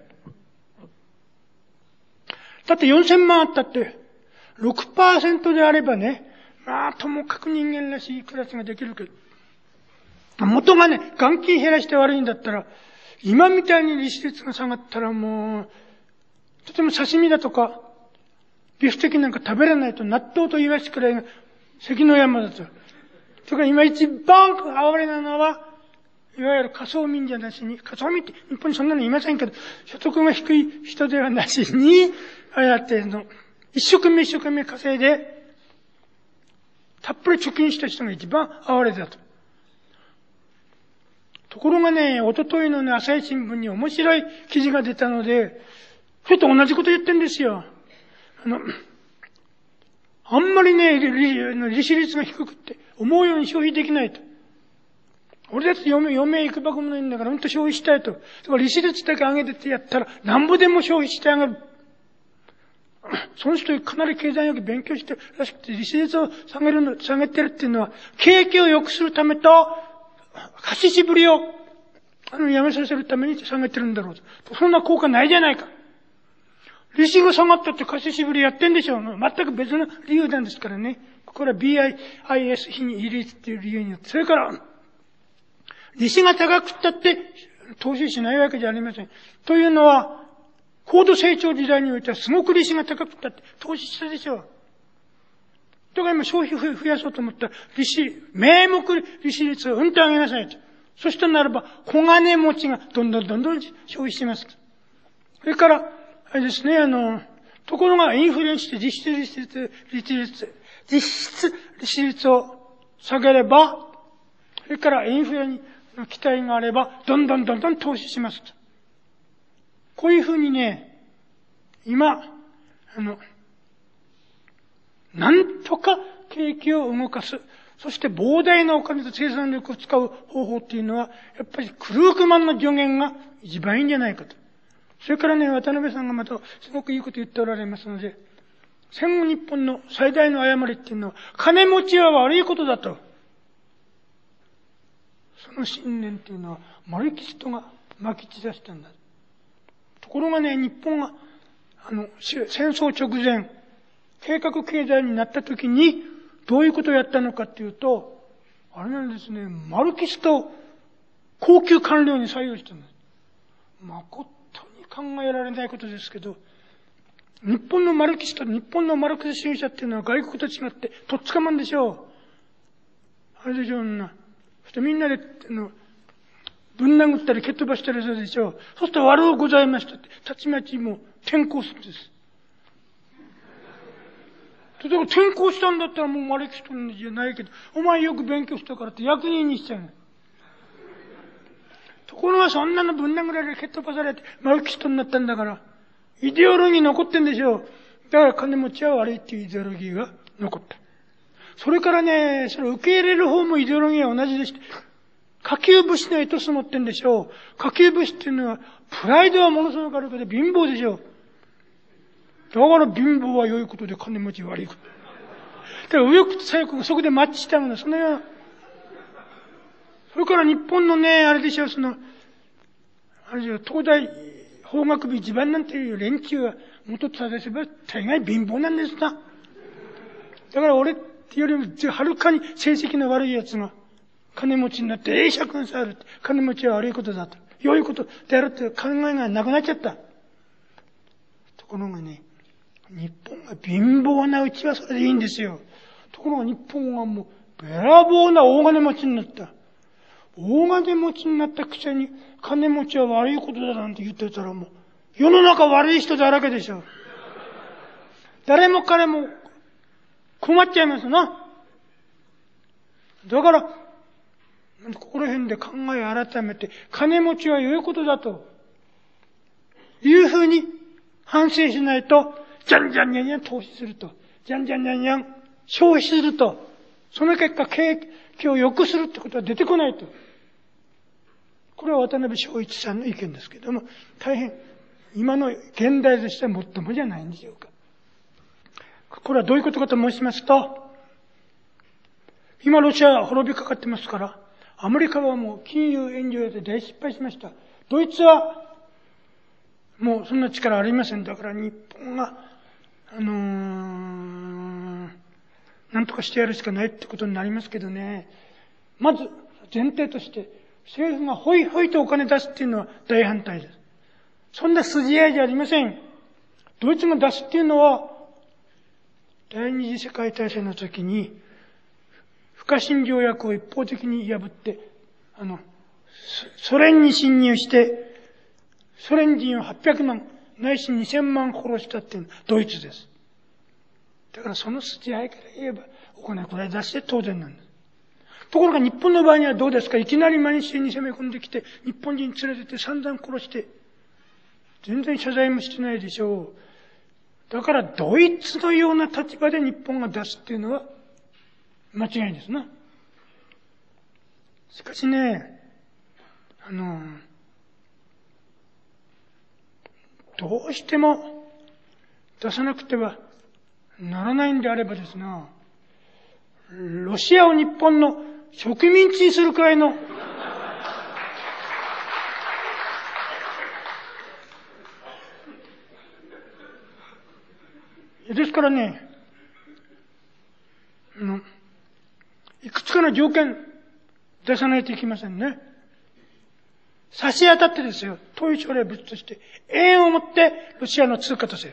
だってよんせんまんあったって、ろくパーセント であればね、まあ、ともかく人間らしい暮らしができるけど、元がね、元金減らして悪いんだったら、今みたいに利子率が下がったらもう、とても刺身だとか、ビフテキなんか食べれないと、納豆とイワシくらいが関の山だと。それから今一番哀れなのは、いわゆる仮想民じゃなしに、仮想民って日本にそんなのいませんけど、所得が低い人ではなしに、あれだっての、一生懸命一生懸命稼いで、たっぷり貯金した人が一番哀れだと。ところがね、一昨日のね、朝日新聞に面白い記事が出たので、それと同じこと言ってんですよ。あの、あんまりね、利子率が低くって、思うように消費できないと。俺だって嫁、嫁行くばくもないんだから、ほんと消費したいと。だから利子率だけ上げてってやったら、なんぼでも消費してあげる。その人かなり経済学勉強してるらしくて、利子率を下げるの、下げてるっていうのは、景気を良くするためと、貸ししぶりを、あの、やめさせるために下げてるんだろうと。そんな効果ないじゃないか。利子が下がったって貸ししぶりやってんでしょう。全く別の理由なんですからね。これは ビーアイエス 比に比率っていう理由によって。それから、利子が高くったって投資しないわけじゃありません。というのは、高度成長時代においてはすごく利子が高くったって投資したでしょう。だから今消費増やそうと思ったら、利子、名目利子率をうんと上げなさいと。そしたならば、小金持ちがどんどんどんどん消費しますと。それから、あれですね、あの、ところがインフレして実質利子率、利子率、実質利子率を下げれば、それからインフレにの期待があれば、どんどんどんどん投資しますと。こういうふうにね、今、あの、なんとか景気を動かす。そして膨大なお金と生産力を使う方法っていうのは、やっぱりクルークマンの助言が一番いいんじゃないかと。それからね、渡辺さんがまたすごくいいこと言っておられますので、戦後日本の最大の誤りっていうのは、金持ちは悪いことだと。その信念っていうのは、マルキストが撒き散らしたんだ。ところがね、日本が、あの、戦争直前、計画経済になった時に、どういうことをやったのかっていうと、あれなんですね、マルキスト高級官僚に採用したんです。誠に考えられないことですけど、日本のマルキスト、日本のマルクス主義者っていうのは外国と違って、とっつかまんでしょう。あれでしょうな。そしてみんなで、あの、ぶん殴ったり蹴っ飛ばしたりするでしょう。そうすると悪うございましたって、たちまちもう転校するんです。例えば転校したんだったらもうマルキストじゃないけど、お前よく勉強したからって役人にしちゃうの。ところがそんなのぶん殴られて蹴っ飛ばされてマルキストになったんだから、イデオロギー残ってんでしょう。だから金持ちは悪いっていうイデオロギーが残った。それからね、それを受け入れる方もイデオロギーは同じでして、下級武士のエトス持ってんでしょう。下級武士っていうのは、プライドはものすごくあるけど貧乏でしょう。だから貧乏は良いことで金持ちは悪いこと。だから右翼と左翼がそこでマッチしたもの、そのような。それから日本のね、あれでしょう、その、あれでしょう、東大法学部一番なんていう連中は元と正せば大概貧乏なんですな。だから俺よりもはるかに成績の悪い奴が金持ちになって英爵にされるって、金持ちは悪いことだと。良いことであるって考えがなくなっちゃった。ところがね、日本が貧乏なうちはそれでいいんですよ。ところが日本はもうべらぼうな大金持ちになった。大金持ちになったくせに金持ちは悪いことだなんて言ってたらもう世の中悪い人だらけでしょ。誰も彼も困っちゃいますな。だからここら辺で考え改めて金持ちは良いことだというふうに反省しないと、じゃんじゃんにゃんにゃん投資すると、じゃんじゃんにゃんにゃん消費すると、その結果景気を良くするってことは出てこないと。 これは渡辺正一さんの意見ですけれども、大変、今の現代としては最もじゃないんでしょうか。これはどういうことかと申しますと、今ロシアは滅びかかってますから、アメリカはもう金融援助で大失敗しました。ドイツはもうそんな力ありません。だから日本が、あのー、なんとかしてやるしかないってことになりますけどね。まず前提として、政府がホイホイとお金出すっていうのは大反対です。そんな筋合いじゃありません。ドイツが出すっていうのは、第二次世界大戦の時に、不可侵条約を一方的に破って、あの、ソ連に侵入して、ソ連人をはっぴゃくまん、ないしにせんまん殺したっていうのはドイツです。だからその筋合いから言えば、お金これ出して当然なんです。ところが日本の場合にはどうですか？いきなり満州に攻め込んできて、日本人連れてって散々殺して、全然謝罪もしてないでしょう。だからドイツのような立場で日本が出すっていうのは間違いですな。しかしね、あの、どうしても出さなくてはならないんであればですな、ロシアを日本の植民地にするくらいのですからね、あの、いくつかの条件出さないといけませんね。差し当たってですよ、統一将来物として、円をもってロシアの通貨とせよ。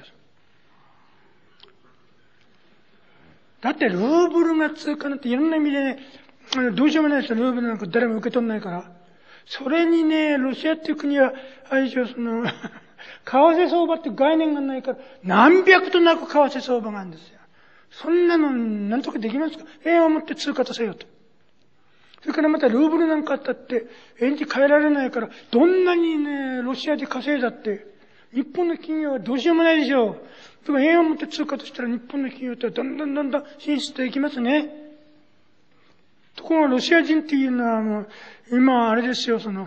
だってルーブルが通貨なんていろんな意味でね、どうしようもないですよ、ルーブルなんか誰も受け取んないから。それにね、ロシアっていう国は、あれでしょ、その、為替相場って概念がないから、何百となく為替相場があるんですよ。そんなの、なんとかできますか？円をもって通貨とせよと。それからまたルーブルなんかあったって、円に変えられないから、どんなにね、ロシアで稼いだって、日本の企業はどうしようもないでしょう。だから円をもって通貨としたら日本の企業ってだんだんだんだん進出できますね。ところがロシア人っていうのはもう、今あれですよ、その、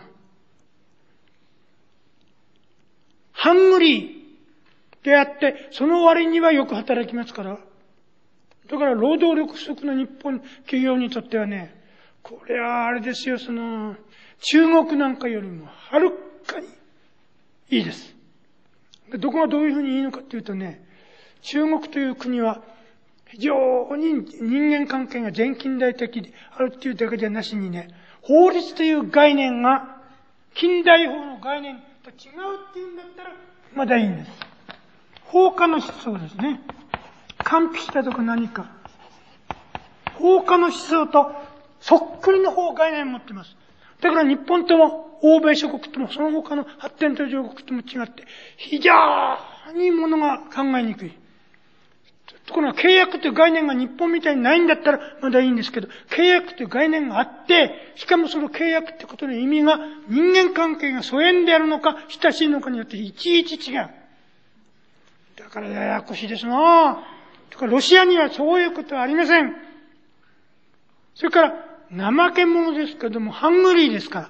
ハングリーであって、その割にはよく働きますから。だから労働力不足の日本企業にとってはね、これはあれですよ、その、中国なんかよりもはるかにいいです。どこがどういうふうにいいのかっていうとね、中国という国は非常に人間関係が全近代的であるっていうだけじゃなしにね、法律という概念が近代法の概念と違うっていうんだったらまだいいんです。法家の思想ですね。完璧だとか何か。法家の思想とそっくりの法概念を持っています。だから日本とも欧米諸国ともその他の発展途上国とも違って非常にものが考えにくい。ところが契約という概念が日本みたいにないんだったらまだいいんですけど、契約という概念があって、しかもその契約ってことの意味が人間関係が疎遠であるのか親しいのかによっていちいち違う。だからややこしいですなぁ。とかロシアにはそういうことはありません。それから怠け者ですけどもハングリーですから、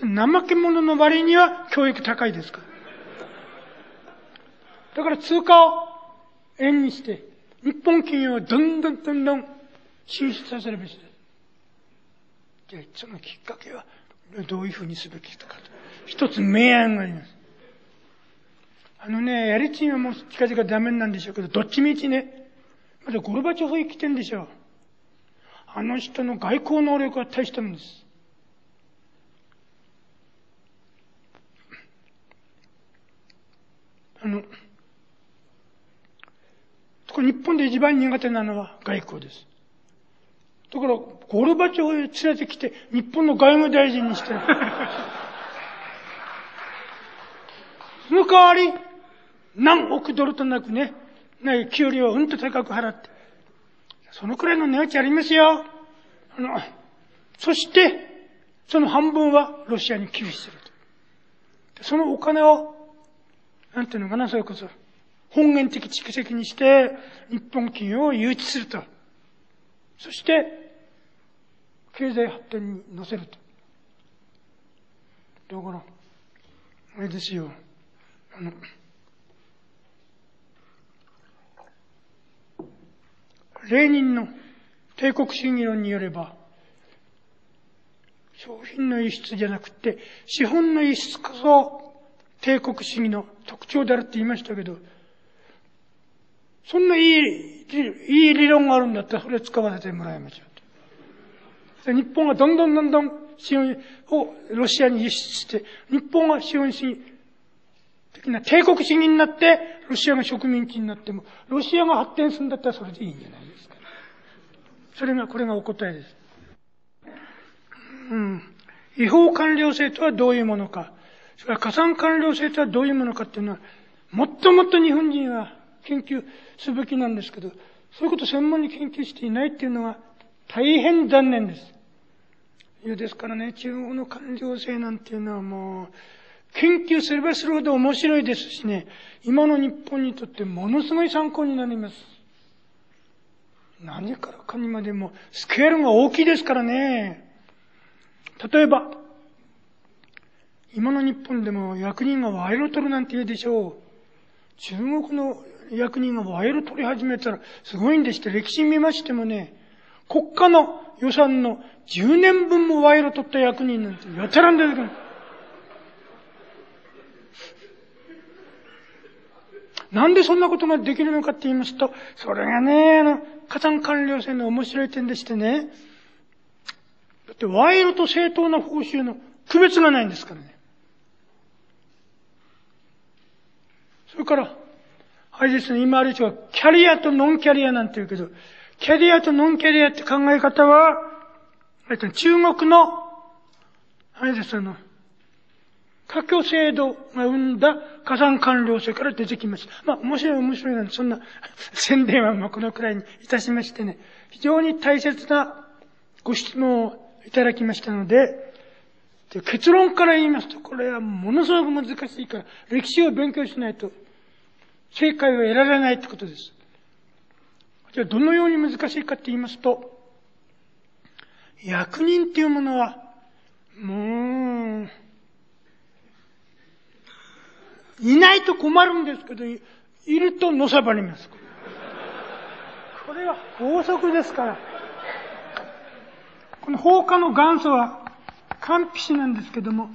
怠け者の割には教育高いですから。だから通貨を円にして、日本企業をどんどんどんどん進出させるべきです。じゃあ、そのきっかけはどういうふうにすべきかと。一つ明暗があります。あのね、エリツィンはもう近々ダメなんでしょうけど、どっちみちね、まだゴルバチョフ生きてんでしょう。あの人の外交能力は大したもんです。あの、日本で一番苦手なのは外交です。だから、ゴルバチョフを連れてきて、日本の外務大臣にして、その代わり、何億ドルとなくね、ない給料をうんと高く払って、そのくらいの値打ちありますよ。あの、そして、その半分はロシアに寄付すると。そのお金を、なんていうのかな、それこそ、本源的蓄積にして、日本企業を誘致すると。そして、経済発展に乗せると。 だから、あれですよ。あの、レーニンの帝国主義論によれば、商品の輸出じゃなくて、資本の輸出こそ帝国主義の特徴であるって言いましたけど、そんないい、いい理論があるんだったらそれ使わせてもらいましょうと。日本がどんどんどんどん資本をロシアに輸出して、日本が資本主義的な帝国主義になって、ロシアが植民地になっても、ロシアが発展するんだったらそれでいいんじゃないですか。それが、これがお答えです。うん。違法官僚制とはどういうものか、それから加算官僚制とはどういうものかっていうのは、もっともっと日本人は研究すべきなんですけど、そういうことを専門に研究していないっていうのは大変残念です。いや、ですからね、中国の官僚制なんていうのはもう、研究すればするほど面白いですしね、今の日本にとってものすごい参考になります。何からかにまでもスケールが大きいですからね。例えば、今の日本でも役人が賄賂を取るなんて言うでしょう。中国の役人が賄賂を取り始めたらすごいんでして、歴史見ましてもね、国家の予算のじゅうねんぶんも賄賂を取った役人なんてやたらんですから。なんでそんなことができるのかって言いますと、それがね、あの、加算官僚制の面白い点でしてね、だって賄賂と正当な報酬の区別がないんですからね。それから、あれですね、今ある人はキャリアとノンキャリアなんて言うけど、キャリアとノンキャリアって考え方は、中国の、あれですね、科挙制度が生んだ加算官僚制から出てきました。まあ、面白い面白いなんて、そんな宣伝はまあこのくらいにいたしましてね、非常に大切なご質問をいただきましたので、で結論から言いますと、これはものすごく難しいから、歴史を勉強しないと正解を得られないってことです。じゃあ、どのように難しいかって言いますと、役人っていうものは、もう、いないと困るんですけど、いるとのさばります。これは法則ですから。この法家の元祖は、官費氏なんですけども、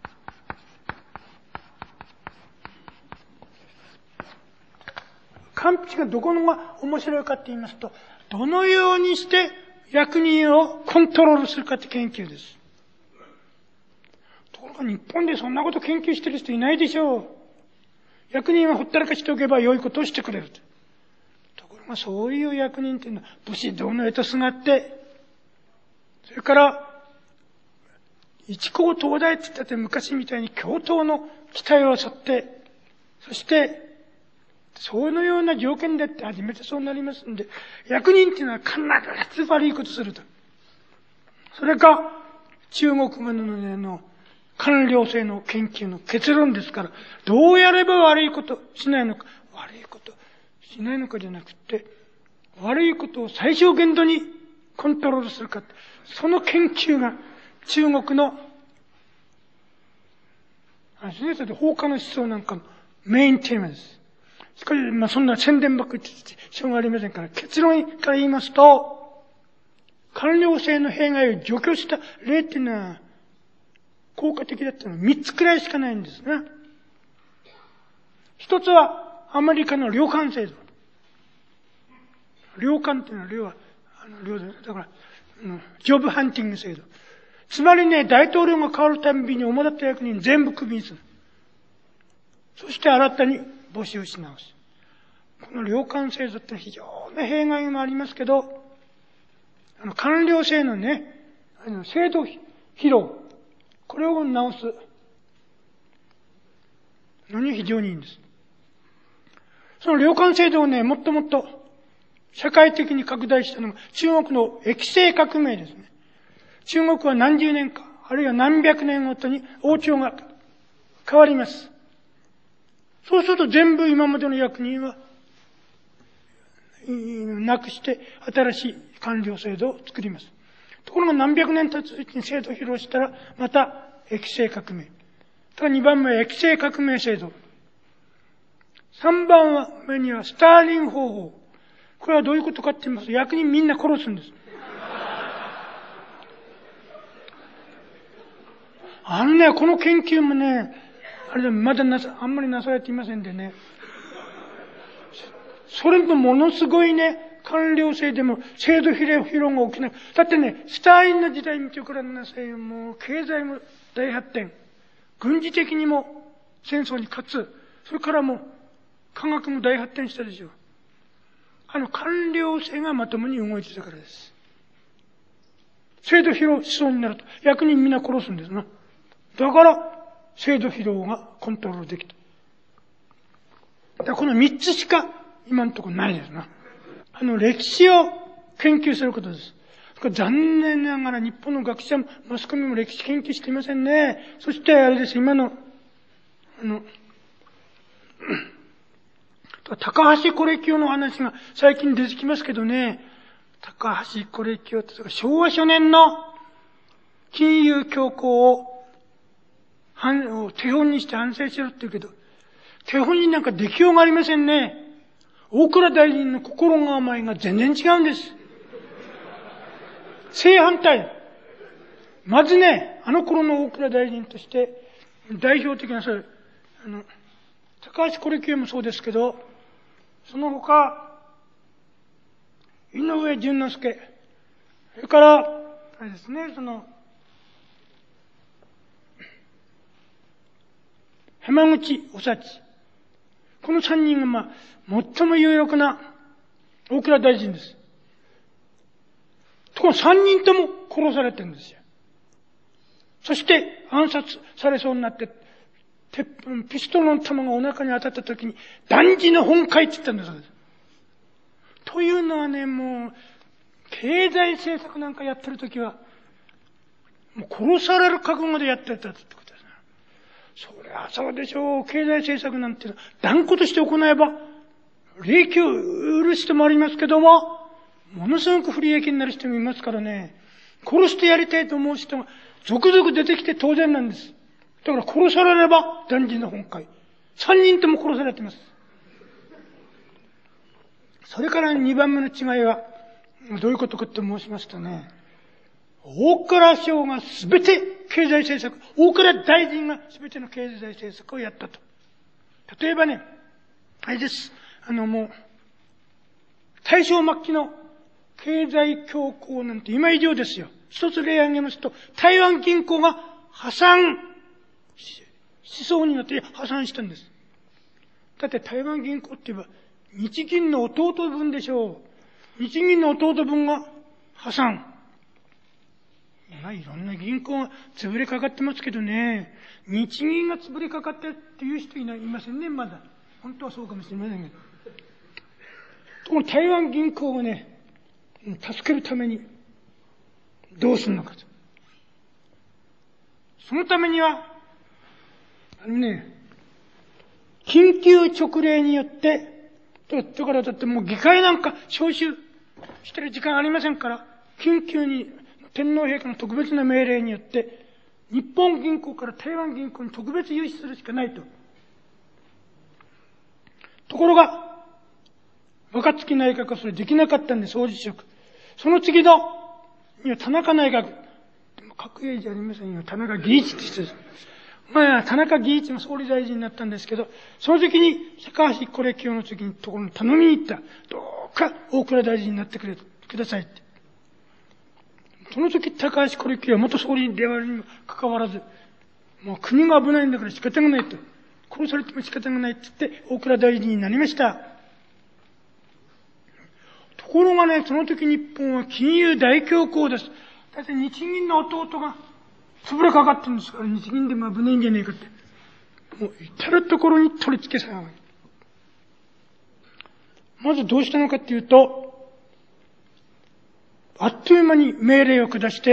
官費氏がどこのが面白いかって言いますと、どのようにして役人をコントロールするかって研究です。ところが日本でそんなこと研究してる人いないでしょう。役人はほったらかしておけば良いことをしてくれると。ところがそういう役人っていうのは武士道のへとすがって、それから、一校東大って言ったって昔みたいに教頭の期待を沿って、そして、そのような条件でって初めてそうなりますんで、役人っていうのは必ず悪いことすると。それが中国語のの官僚制の研究の結論ですから、どうやれば悪いことしないのか、悪いことしないのかじゃなくて、悪いことを最小限度にコントロールするか、その研究が中国の、あれですね、法家の思想なんかのメインテーマです。しかし、まあそんな宣伝ばっかり言ってしょうがありませんから、結論から言いますと、官僚制の弊害を除去した例っていうのは、効果的だったのは三つくらいしかないんですね。一つはアメリカの領官制度。領官っていうのは、領は、あの、領だから、ジョブハンティング制度。つまりね、大統領が変わるたんびに主だった役人全部クビにする。そして新たに募集し直す。この領官制度って非常に弊害もありますけど、あの、官僚制のね、あの、制度疲労。これを直すのに非常にいいんです。その領官制度をね、もっともっと社会的に拡大したのが中国の液政革命ですね。中国は何十年か、あるいは何百年ごとに王朝が変わります。そうすると全部今までの役人はなくして新しい官僚制度を作ります。ところが何百年経つうちに制度を披露したら、また液政革命。 にばんめは液性革命制度。さんばん目にはスターリン方法。これはどういうことかって言いますと、役人みんな殺すんです。あのね、この研究もね、あれだ、まだなさ、あんまりなされていませんでね。それとものすごいね、官僚制でも制度疲労が起きない。だってね、スターリンの時代見てごらんなさいよ。もう経済も大発展。軍事的にも戦争に勝つ。それからもう科学も大発展したでしょう。あの官僚制がまともに動いてたからです。制度疲労しそうになると役人みんな殺すんですな。だから制度疲労がコントロールできた。だからこの三つしか今のところないですな。あの歴史を研究することです。残念ながら日本の学者もマスコミも歴史研究していませんね。そしてあれです、今の、あの、高橋是清の話が最近出てきますけどね、高橋是清って昭和初年の金融恐慌を手本にして反省しろって言うけど、手本になんか出来ようがありませんね。大蔵大臣の心の甘いが全然違うんです。正反対。まずね、あの頃の大蔵大臣として代表的なそれ、あの、高橋是清もそうですけど、その他、井上淳之介、それから、あれですね、その、浜口おさち。この三人がまあ、最も有力な大蔵大臣です。ところが三人とも殺されてるんですよ。そして暗殺されそうになって、ピストルの弾がお腹に当たった時に、断じの本懐って言ったんです。というのはね、もう、経済政策なんかやってる時は、もう殺される覚悟でやってたってことですね。そりゃそうでしょう。経済政策なんて断固として行えば、利益を売る人もありますけども、ものすごく不利益になる人もいますからね、殺してやりたいと思う人が続々出てきて当然なんです。だから殺されれば断じの本懐。三人とも殺されています。それから二番目の違いは、どういうことかって申しますとね、大蔵省がすべて経済政策、大蔵大臣がすべての経済政策をやったと。例えばね、あれです。あのもう、大正末期の経済恐慌なんて今以上ですよ。一つ例を挙げますと、台湾銀行が破産しそうになって破産したんです。だって台湾銀行って言えば、日銀の弟分でしょう。日銀の弟分が破産。まあ、いろんな銀行が潰れかかってますけどね、日銀が潰れかかってっていう人いない、いませんね、まだ。本当はそうかもしれませんけど。この台湾銀行をね、助けるためにどうするのかと。そのためには、あのね、緊急勅令によって、だからだってもう議会なんか招集してる時間ありませんから、緊急に天皇陛下の特別な命令によって、日本銀行から台湾銀行に特別融資するしかないと。ところが、若槻内閣はそれできなかったんです、総辞職。その次の、いや、田中内閣。閣営じゃありませんよ。田中義一って人です。まあ、田中義一も総理大臣になったんですけど、その時に、高橋是清の次にところに頼みに行った。どうか大蔵大臣になってくれ、くださいって。その時、高橋是清は元総理であるにもかかわらず、もう国が危ないんだから仕方がないと。殺されても仕方がないって言って、大蔵大臣になりました。ところがね、その時日本は金融大恐慌です。だって日銀の弟が潰れかかってるんですから、日銀でも危ないんじゃねえかって。もう至るところに取り付けされる。まずどうしたのかっていうと、あっという間に命令を下して、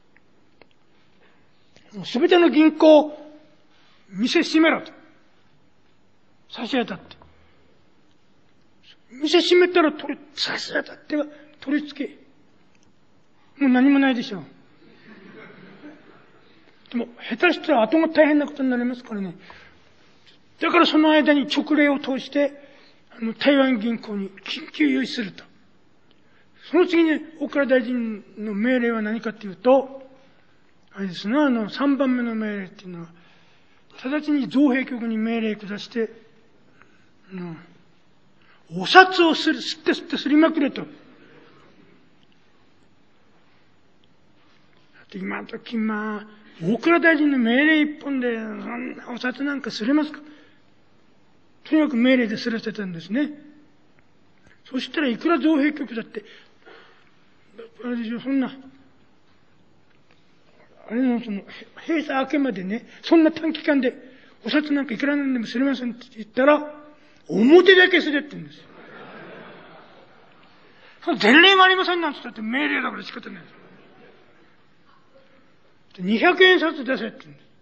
すべての銀行を店閉めろと。差し当たって。店閉めたら取り、差し当たっては取り付け。もう何もないでしょう。 でも、下手したら後が大変なことになりますからね。だからその間に勅令を通して、あの、台湾銀行に緊急融資すると。その次に、大蔵大臣の命令は何かというと、あれですね、あの、さんばんめの命令っていうのは、直ちに造幣局に命令下して、あの、お札をする、吸って吸ってすりまくれと。今時、まあ、大蔵大臣の命令一本で、そんなお札なんかすれますか？とにかく命令ですらせたんですね。そしたらいくら造幣局だって、あれでしょ、そんな、あれのその、閉鎖明けまでね、そんな短期間で、お札なんかいくらなんでもすれませんって言ったら、表だけすれって言うんですよ。その前例がありませんなんて言ったって命令だから仕方ないです。にひゃくえん札出せって言うんです。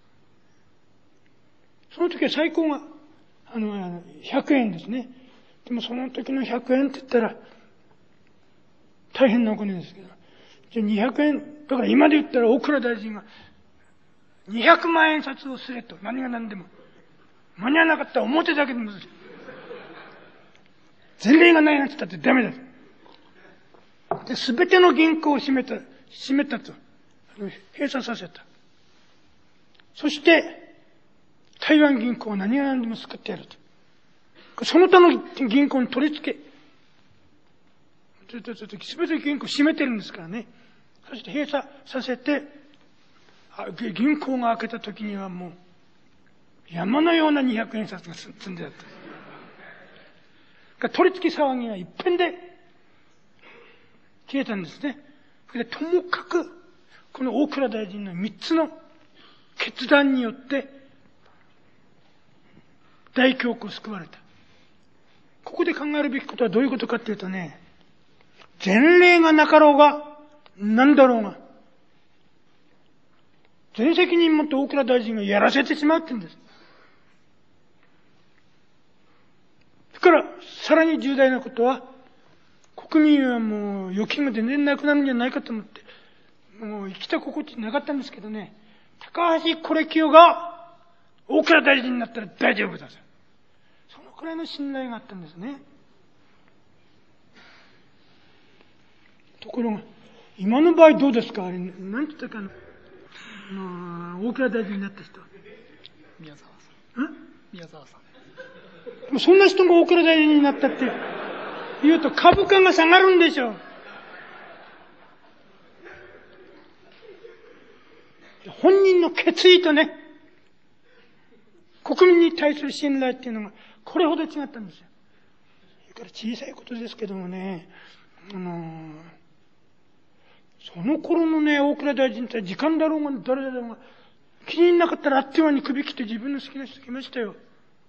その時は最高が、あの、ひゃくえんですね。でもその時のひゃくえんって言ったら、大変なお金ですけど。じゃあにひゃくえん、だから今で言ったら大蔵大臣が、にひゃくまんえん札をすれと。何が何でも。間に合わなかったら表だけでもする。前例がないなんて言ったってダメだ。で、すべての銀行を閉めた、閉めたと。閉鎖させた。そして、台湾銀行は何が何でも救ってやると。その他の銀行に取り付け、すべての銀行を閉めてるんですからね。そして閉鎖させて、銀行が開けた時にはもう、山のようなにひゃくえん札が積んであった。取り付け騒ぎが一遍で消えたんですね。それでともかく、この大蔵大臣の三つの決断によって、大恐慌を救われた。ここで考えるべきことはどういうことかっていうとね、前例がなかろうが、なんだろうが、全責任持って大蔵大臣がやらせてしまうって言うんです。それから、さらに重大なことは、国民はもう預金が全然なくなるんじゃないかと思って、もう生きた心地なかったんですけどね、高橋是清が大蔵大臣になったら大丈夫だと。そのくらいの信頼があったんですね。ところが、今の場合どうですか？あれ、なんて言ったかな、あの、大蔵大臣になった人。 宮沢さん。ん宮沢さん。 でもそんな人が大蔵大臣になったって言うと株価が下がるんでしょう。本人の決意とね、国民に対する信頼っていうのがこれほど違ったんですよ。それから小さいことですけどもね、あのー、その頃のね、大蔵大臣って時間だろうが誰だろうが、気になかったらあっという間に首切って自分の好きな人来ましたよ。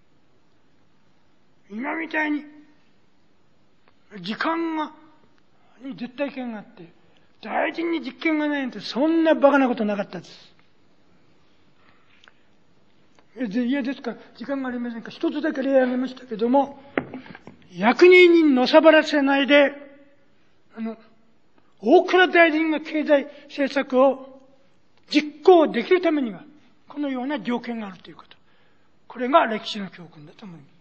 今みたいに、時間が、に絶対権があって、大臣に実権がないなんて、そんな馬鹿なことなかったです。いや、ですから、時間がありませんから、一つだけ例挙げましたけども、役人にのさばらせないで、あの、大蔵大臣が経済政策を実行できるためには、このような条件があるということ。これが歴史の教訓だと思います。